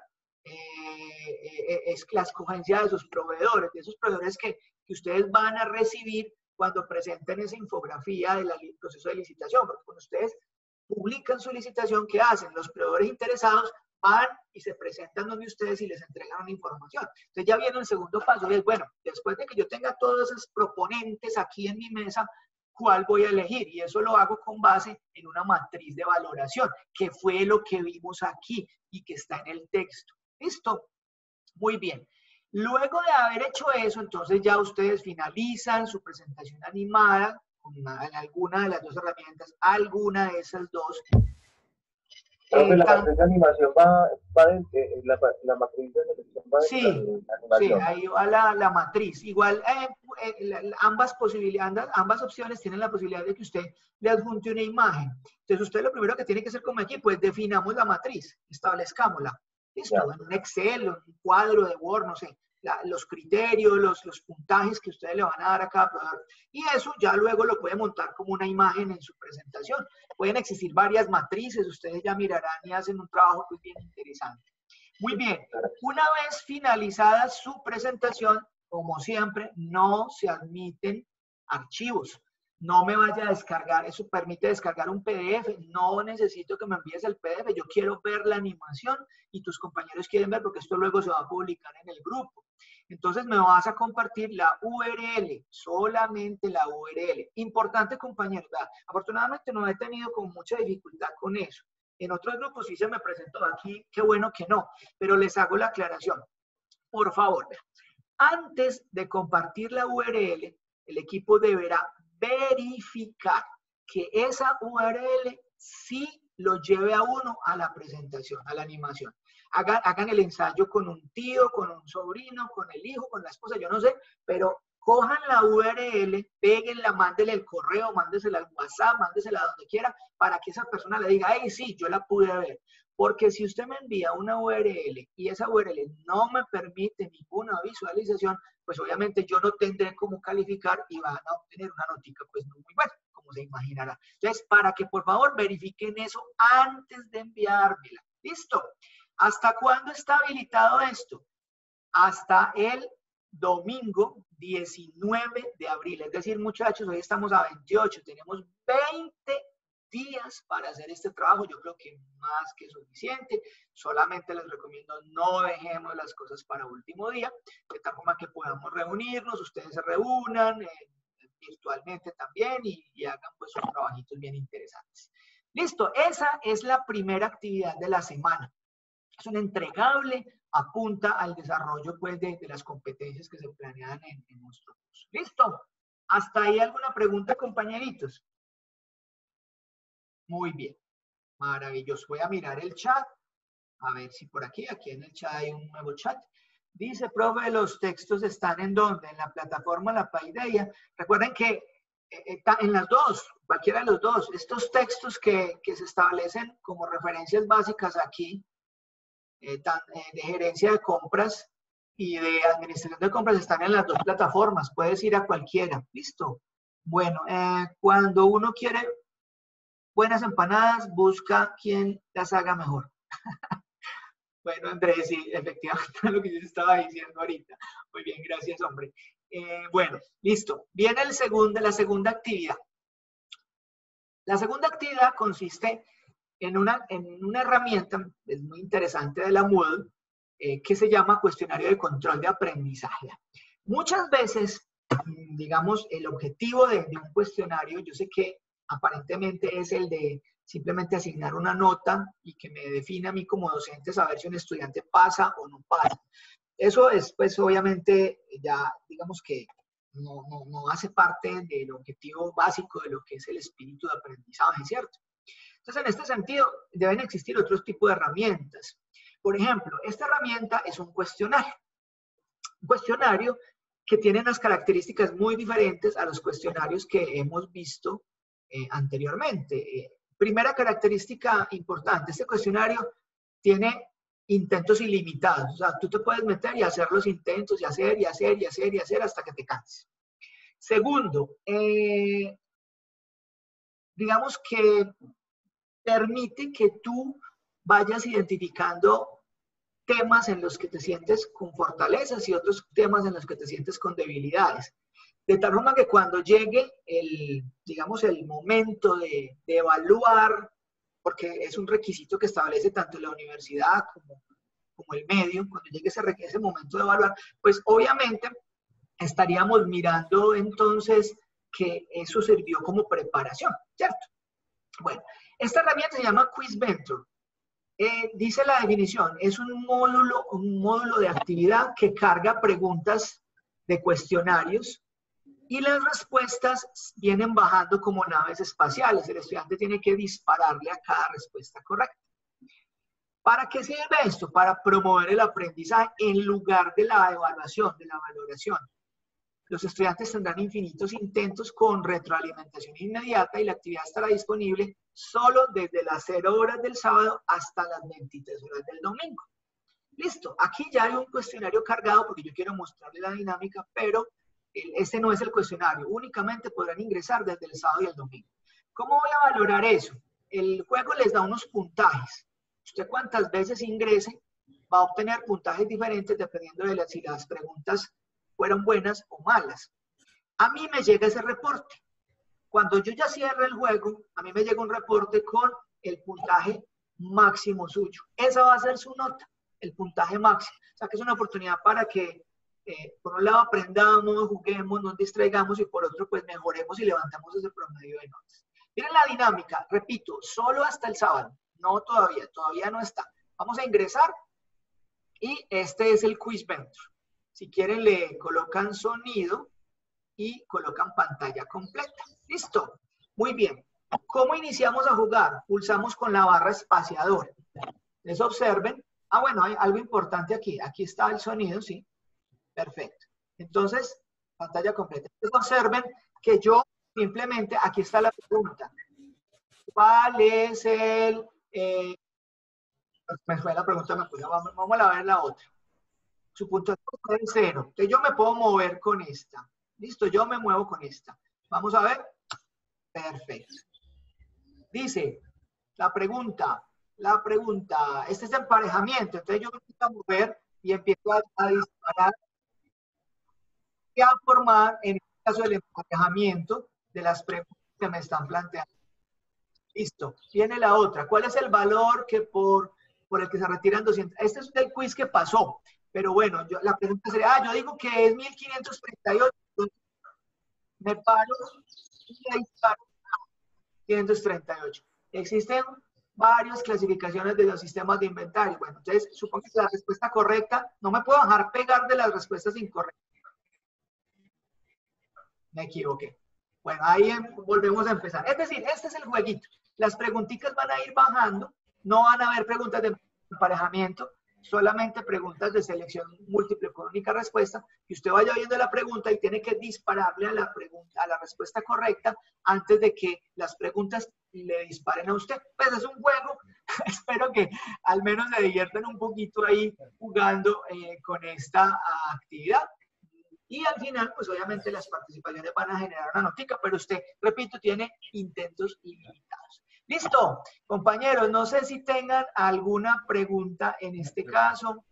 [SPEAKER 1] eh, es la escogencia de sus proveedores, de esos proveedores que, que ustedes van a recibir cuando presenten esa infografía del proceso de licitación, porque cuando ustedes publican su licitación, ¿qué hacen? Los proveedores interesados van y se presentan donde ustedes y les entregan una información. Entonces ya viene el segundo paso, es bueno, después de que yo tenga todos esos proponentes aquí en mi mesa, ¿cuál voy a elegir? Y eso lo hago con base en una matriz de valoración, que fue lo que vimos aquí y que está en el texto. ¿Listo? Muy bien. Luego de haber hecho eso, entonces ya ustedes finalizan su presentación animada con una, alguna de las dos herramientas, alguna de esas dos.
[SPEAKER 2] Profe, eh, la matriz de animación va, va de, eh, la, la matriz de selección va de
[SPEAKER 1] sí,
[SPEAKER 2] la animación.
[SPEAKER 1] Sí, ahí va la, la matriz. Igual, eh, eh, la, ambas posibilidades, ambas opciones tienen la posibilidad de que usted le adjunte una imagen. Entonces, usted lo primero que tiene que hacer como equipo es definamos la matriz, establezcámosla. ¿Listo? Ya. En un Excel, en un cuadro de Word, no sé, la, los criterios, los, los puntajes que ustedes le van a dar a cada proveedor. Y eso ya luego lo puede montar como una imagen en su presentación. Pueden existir varias matrices, ustedes ya mirarán y hacen un trabajo pues bien interesante. Muy bien, una vez finalizada su presentación, como siempre, no se admiten archivos. No me vaya a descargar, eso permite descargar un P D F, no necesito que me envíes el P D F, yo quiero ver la animación y tus compañeros quieren ver porque esto luego se va a publicar en el grupo. Entonces me vas a compartir la U R L, solamente la U R L. Importante, compañeros, ¿verdad? Afortunadamente no he tenido con mucha dificultad con eso. En otros grupos sí se me presentó, aquí qué bueno que no, pero les hago la aclaración. Por favor, antes de compartir la U R L, el equipo deberá verificar que esa U R L sí lo lleve a uno a la presentación, a la animación. Hagan, hagan el ensayo con un tío, con un sobrino, con el hijo, con la esposa, yo no sé, pero cojan la U R L, péguenla, mándenle el correo, mándesela al WhatsApp, mándesela donde quiera, para que esa persona le diga, hey, sí, yo la pude ver. Porque si usted me envía una U R L y esa U R L no me permite ninguna visualización, pues obviamente yo no tendré cómo calificar y van a obtener una notica pues no muy buena, como se imaginará. Entonces, para que por favor verifiquen eso antes de enviármela. ¿Listo? ¿Hasta cuándo está habilitado esto? Hasta el domingo diecinueve de abril. Es decir, muchachos, hoy estamos a veintiocho, tenemos veinte días para hacer este trabajo. Yo creo que más que suficiente. Solamente les recomiendo no dejemos las cosas para último día, de tal forma que podamos reunirnos, ustedes se reúnan eh, virtualmente también y, y hagan pues sus trabajitos bien interesantes. Listo, esa es la primera actividad de la semana. Es un entregable, apunta al desarrollo pues, de, de las competencias que se planean en, en nuestro curso. ¿Listo? ¿Hasta ahí alguna pregunta, compañeritos? Muy bien, maravilloso. Voy a mirar el chat, a ver si por aquí, aquí en el chat hay un nuevo chat. Dice, profe, los textos están en dónde, en la plataforma La Paideia. Recuerden que eh, en las dos, cualquiera de los dos, estos textos que, que se establecen como referencias básicas aquí, eh, tan, eh, de gerencia de compras y de administración de compras, están en las dos plataformas. Puedes ir a cualquiera. ¿Listo? Bueno, eh, cuando uno quiere buenas empanadas, busca quien las haga mejor. Bueno, Andrés, sí, efectivamente lo que yo estaba diciendo ahorita. Muy bien, gracias, hombre. Eh, bueno, listo. Viene el segundo, la segunda actividad. La segunda actividad consiste en una, en una herramienta, es muy interesante, de la Moodle, eh, que se llama cuestionario de control de aprendizaje. Muchas veces, digamos, el objetivo de, de un cuestionario, yo sé que aparentemente es el de simplemente asignar una nota y que me defina a mí como docente saber si un estudiante pasa o no pasa. Eso es, pues, obviamente, ya, digamos que no, no, no hace parte del objetivo básico de lo que es el espíritu de aprendizaje, ¿cierto? Entonces, en este sentido, deben existir otros tipos de herramientas. Por ejemplo, esta herramienta es un cuestionario. Un cuestionario que tiene unas características muy diferentes a los cuestionarios que hemos visto eh, anteriormente. Eh, primera característica importante, este cuestionario tiene intentos ilimitados. O sea, tú te puedes meter y hacer los intentos y hacer y hacer y hacer y hacer hasta que te canses. Segundo, eh, digamos que permite que tú vayas identificando temas en los que te sientes con fortalezas y otros temas en los que te sientes con debilidades. De tal forma que cuando llegue el, digamos, el momento de, de evaluar, porque es un requisito que establece tanto la universidad como, como el medio, cuando llegue ese, ese momento de evaluar, pues obviamente estaríamos mirando entonces que eso sirvió como preparación, ¿cierto? Bueno, esta herramienta se llama QuizVentor. Eh, dice la definición, es un módulo, un módulo de actividad que carga preguntas de cuestionarios y las respuestas vienen bajando como naves espaciales. El estudiante tiene que dispararle a cada respuesta correcta. ¿Para qué sirve esto? Para promover el aprendizaje en lugar de la evaluación, de la valoración. Los estudiantes tendrán infinitos intentos con retroalimentación inmediata y la actividad estará disponible solo desde las cero horas del sábado hasta las veintitrés horas del domingo. Listo, aquí ya hay un cuestionario cargado porque yo quiero mostrarles la dinámica, pero el, este no es el cuestionario, únicamente podrán ingresar desde el sábado y el domingo. ¿Cómo voy a valorar eso? El juego les da unos puntajes. Usted cuantas veces ingrese va a obtener puntajes diferentes dependiendo de las, si las preguntas fueron buenas o malas. A mí me llega ese reporte. Cuando yo ya cierre el juego, a mí me llega un reporte con el puntaje máximo suyo. Esa va a ser su nota, el puntaje máximo. O sea que es una oportunidad para que, eh, por un lado, aprendamos, juguemos, nos distraigamos y por otro, pues mejoremos y levantamos ese promedio de notas. Miren la dinámica, repito, solo hasta el sábado. No todavía, todavía no está. Vamos a ingresar y este es el QuizVentor. Si quieren, le colocan sonido y colocan pantalla completa. ¿Listo? Muy bien. ¿Cómo iniciamos a jugar? Pulsamos con la barra espaciadora. Les observen. Ah, bueno, hay algo importante aquí. Aquí está el sonido, sí. Perfecto. Entonces, pantalla completa. Les observen que yo simplemente, aquí está la pregunta. ¿Cuál es el, eh, Me fue la pregunta, me puse, vamos, vamos a ver la otra. Su puntuación es cero. Entonces yo me puedo mover con esta. Listo, yo me muevo con esta. Vamos a ver. Perfecto. Dice, la pregunta, la pregunta, este es de emparejamiento. Entonces yo me empiezo a mover y empiezo a, a disparar y a formar, en este caso, el emparejamiento de las preguntas que me están planteando. Listo. Viene la otra. ¿Cuál es el valor que por, por el que se retiran doscientos? Este es el quiz que pasó. Pero bueno, yo, la pregunta sería, ah, yo digo que es mil quinientos treinta y ocho. Me paro y ahí paro. quinientos treinta y ocho. Existen varias clasificaciones de los sistemas de inventario. Bueno, entonces supongo que la respuesta correcta, no me puedo dejar pegar de las respuestas incorrectas. Me equivoqué. Bueno, ahí volvemos a empezar. Es decir, este es el jueguito. Las preguntitas van a ir bajando, no van a haber preguntas de emparejamiento, solamente preguntas de selección múltiple con única respuesta, que usted vaya viendo la pregunta y tiene que dispararle a la, pregunta, a la respuesta correcta antes de que las preguntas le disparen a usted. Pues es un juego, espero que al menos se diviertan un poquito ahí jugando eh, con esta actividad. Y al final, pues obviamente las participaciones van a generar una notica, pero usted, repito, tiene intentos ilimitados. Listo, compañeros, no sé si tengan alguna pregunta en este caso.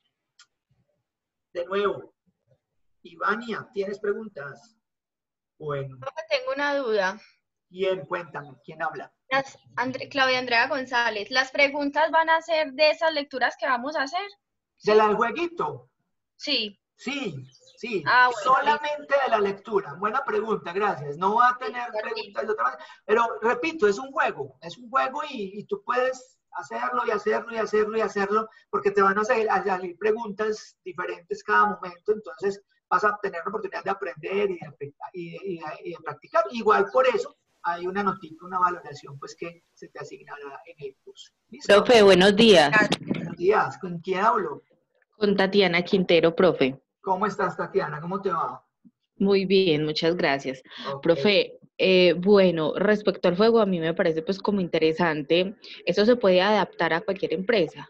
[SPEAKER 1] De nuevo, Ivania, ¿tienes preguntas? Bueno.
[SPEAKER 3] Tengo una duda.
[SPEAKER 1] ¿Quién? Cuéntame, ¿quién habla?
[SPEAKER 3] Las, Andre, Claudia Andrea González, ¿las preguntas van a ser de esas lecturas que vamos a hacer?
[SPEAKER 1] ¿De la del jueguito?
[SPEAKER 3] Sí.
[SPEAKER 1] Sí, sí,
[SPEAKER 3] ah, bueno,
[SPEAKER 1] solamente de la lectura. Buena pregunta, gracias. No va a tener sí, preguntas de otra manera. Pero repito, es un juego, es un juego y, y tú puedes hacerlo y hacerlo y hacerlo y hacerlo porque te van a salir, a salir preguntas diferentes cada momento, entonces vas a tener la oportunidad de aprender y de, y, y, y de practicar. Igual por eso hay una notica, una valoración pues que se te asignará en el curso.
[SPEAKER 4] ¿Listo? Profe, buenos días.
[SPEAKER 1] Buenos días, ¿con quién hablo?
[SPEAKER 4] Con Tatiana Quintero, profe.
[SPEAKER 1] ¿Cómo estás, Tatiana? ¿Cómo te va?
[SPEAKER 4] Muy bien, muchas gracias.
[SPEAKER 1] Okay.
[SPEAKER 4] Profe, eh, bueno, respecto al juego, a mí me parece pues como interesante. ¿Eso se puede adaptar a cualquier empresa?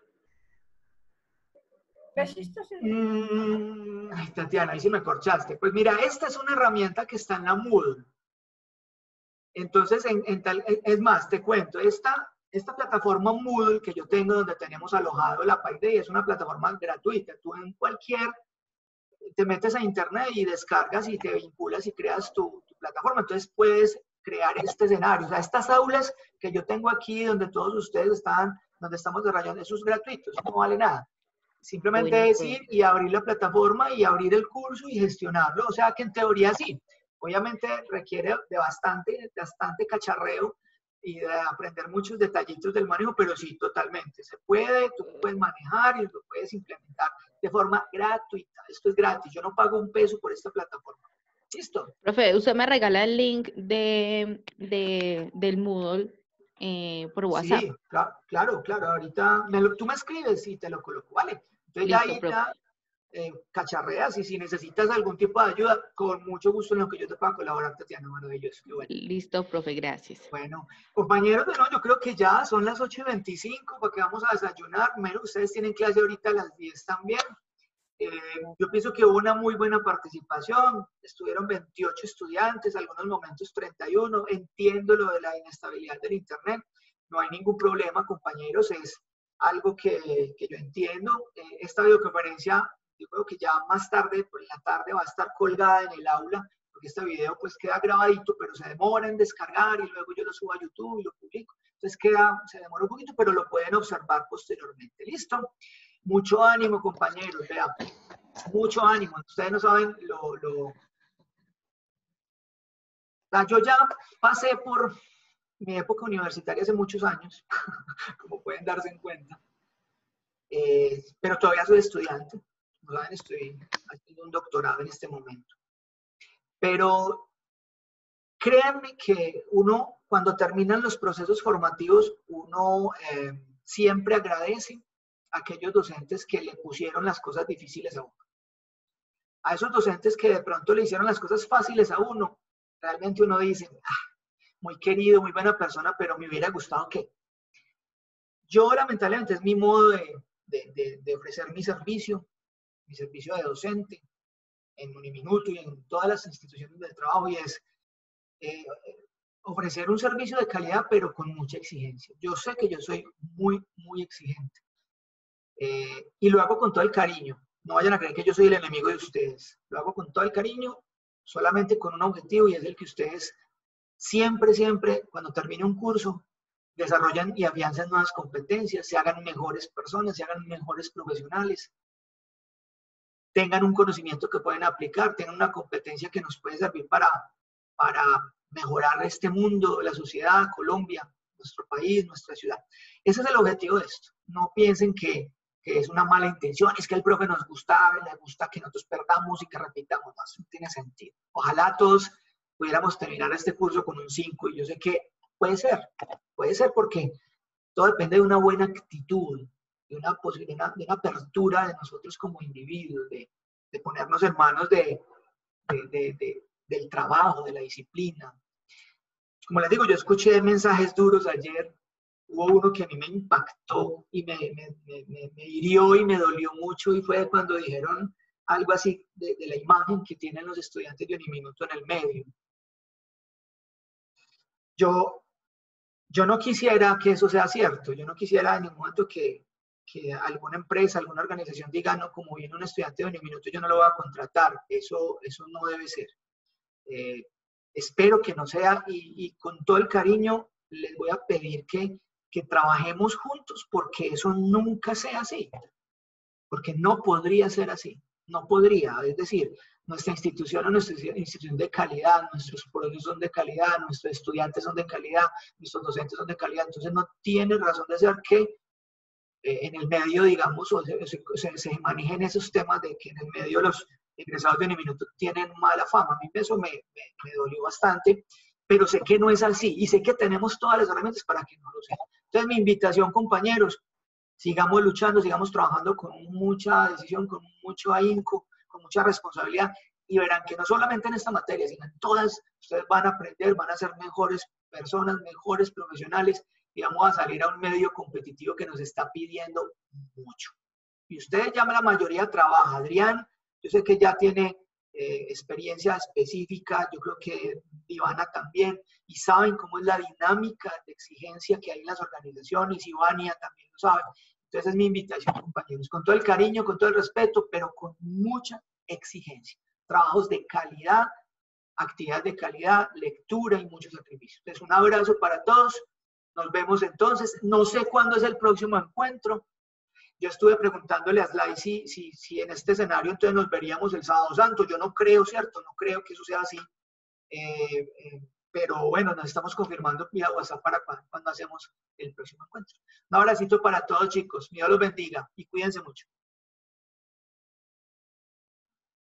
[SPEAKER 1] Mm, ay, Tatiana, ahí sí me corchaste. Pues mira, esta es una herramienta que está en la Moodle. Entonces, en, en tal, es más, te cuento, esta, esta plataforma Moodle que yo tengo donde tenemos alojado la PyDay es una plataforma gratuita. Tú en cualquier... te metes a internet y descargas y te vinculas y creas tu, tu plataforma. Entonces puedes crear este escenario. O sea, estas aulas que yo tengo aquí donde todos ustedes están, donde estamos desarrollando, eso es gratuito, eso no vale nada. Simplemente bueno, es ir y abrir la plataforma y abrir el curso y gestionarlo. O sea que en teoría sí. Obviamente requiere de bastante, bastante cacharreo y de aprender muchos detallitos del manejo, pero sí, totalmente. Se puede, tú puedes manejar y lo puedes implementar de forma gratuita. Esto es gratis. Yo no pago un peso por esta plataforma. ¿Listo?
[SPEAKER 4] Profe, usted me regala el link de, de, del Moodle eh, por WhatsApp.
[SPEAKER 1] Sí, claro, claro. claro. Ahorita me lo, tú me escribes y te lo coloco, ¿vale? Entonces
[SPEAKER 4] Listo,
[SPEAKER 1] ya ahí
[SPEAKER 4] profe.
[SPEAKER 1] ya eh, cacharreas y si necesitas algún tipo de ayuda, con mucho gusto en lo que yo te pueda colaborar, Tatiana, maravilloso. Bueno.
[SPEAKER 4] Listo, profe, gracias.
[SPEAKER 1] Bueno, compañeros, bueno, yo creo que ya son las ocho y veinticinco porque vamos a desayunar. Menos ustedes tienen clase ahorita a las diez también. Eh, yo pienso que hubo una muy buena participación, estuvieron veintiocho estudiantes, algunos momentos treinta y uno, entiendo lo de la inestabilidad del internet, no hay ningún problema, compañeros, es algo que, que yo entiendo. Eh, esta videoconferencia, yo creo que ya más tarde, por la tarde, va a estar colgada en el aula, porque este video pues queda grabadito, pero se demora en descargar y luego yo lo subo a YouTube y lo publico, entonces queda, se demora un poquito, pero lo pueden observar posteriormente, ¿listo? Mucho ánimo, compañeros, vean, mucho ánimo. Ustedes no saben lo, lo... Yo ya pasé por mi época universitaria hace muchos años, como pueden darse en cuenta, eh, pero todavía soy estudiante. Como saben, estoy haciendo un doctorado en este momento. Pero créanme que uno, cuando terminan los procesos formativos, uno eh, siempre agradece a aquellos docentes que le pusieron las cosas difíciles a uno. A esos docentes que de pronto le hicieron las cosas fáciles a uno, realmente uno dice, ah, muy querido, muy buena persona, pero me hubiera gustado que. Yo lamentablemente es mi modo de, de, de, de ofrecer mi servicio, mi servicio de docente en Uniminuto y en todas las instituciones del trabajo, y es eh, ofrecer un servicio de calidad, pero con mucha exigencia. Yo sé que yo soy muy, muy exigente. Eh, y lo hago con todo el cariño. No vayan a creer que yo soy el enemigo de ustedes. Lo hago con todo el cariño, solamente con un objetivo, y es el que ustedes siempre, siempre, cuando termine un curso, desarrollan y afianzan nuevas competencias, se hagan mejores personas, se hagan mejores profesionales, tengan un conocimiento que pueden aplicar, tengan una competencia que nos puede servir para, para mejorar este mundo, la sociedad, Colombia, nuestro país, nuestra ciudad. Ese es el objetivo de esto. No piensen que, que es una mala intención, es que el profe nos gusta, le gusta que nosotros perdamos y que repitamos. No, eso no tiene sentido. Ojalá todos pudiéramos terminar este curso con un cinco, y yo sé que puede ser, puede ser porque todo depende de una buena actitud, de una, de una, de una apertura de nosotros como individuos, de, de ponernos en manos de, de, de, de, del trabajo, de la disciplina. Como les digo, yo escuché mensajes duros ayer. Hubo uno que a mí me impactó y me, me, me, me hirió y me dolió mucho, y fue cuando dijeron algo así de, de la imagen que tienen los estudiantes de Uniminuto en el medio. Yo, yo no quisiera que eso sea cierto. Yo no quisiera en ningún momento que, que alguna empresa, alguna organización diga, no, como viene un estudiante de Uniminuto, yo no lo voy a contratar. Eso, eso no debe ser. Eh, espero que no sea, y, y con todo el cariño les voy a pedir que, que trabajemos juntos, porque eso nunca sea así. Porque no podría ser así. No podría. Es decir, nuestra institución es nuestra institución de calidad, nuestros procesos son de calidad, nuestros estudiantes son de calidad, nuestros docentes son de calidad. Entonces no tiene razón de ser que eh, en el medio, digamos, o se, se, se manejen esos temas de que en el medio los egresados de Uniminuto tienen mala fama. A mí eso me, me, me dolió bastante, pero sé que no es así, y sé que tenemos todas las herramientas para que no lo sea. Entonces mi invitación, compañeros, sigamos luchando, sigamos trabajando con mucha decisión, con mucho ahínco, con mucha responsabilidad, y verán que no solamente en esta materia, sino en todas, ustedes van a aprender, van a ser mejores personas, mejores profesionales, y vamos a salir a un medio competitivo que nos está pidiendo mucho. Y ustedes ya la mayoría trabaja. Adrián, yo sé que ya tiene eh, experiencia específica, yo creo que Ivana también, y saben cómo es la dinámica de exigencia que hay en las organizaciones, Ivania también lo sabe. Entonces es mi invitación, compañeros, con todo el cariño, con todo el respeto, pero con mucha exigencia. Trabajos de calidad, actividades de calidad, lectura y muchos sacrificios. Entonces un abrazo para todos, nos vemos entonces. No sé cuándo es el próximo encuentro. Yo estuve preguntándole a Sly si, si, si en este escenario entonces nos veríamos el Sábado Santo. Yo no creo, ¿cierto? No creo que eso sea así. Eh, eh, pero bueno, nos estamos confirmando vía WhatsApp para cuando, cuando hacemos el próximo encuentro. Un abracito para todos, chicos. Dios los bendiga y cuídense mucho.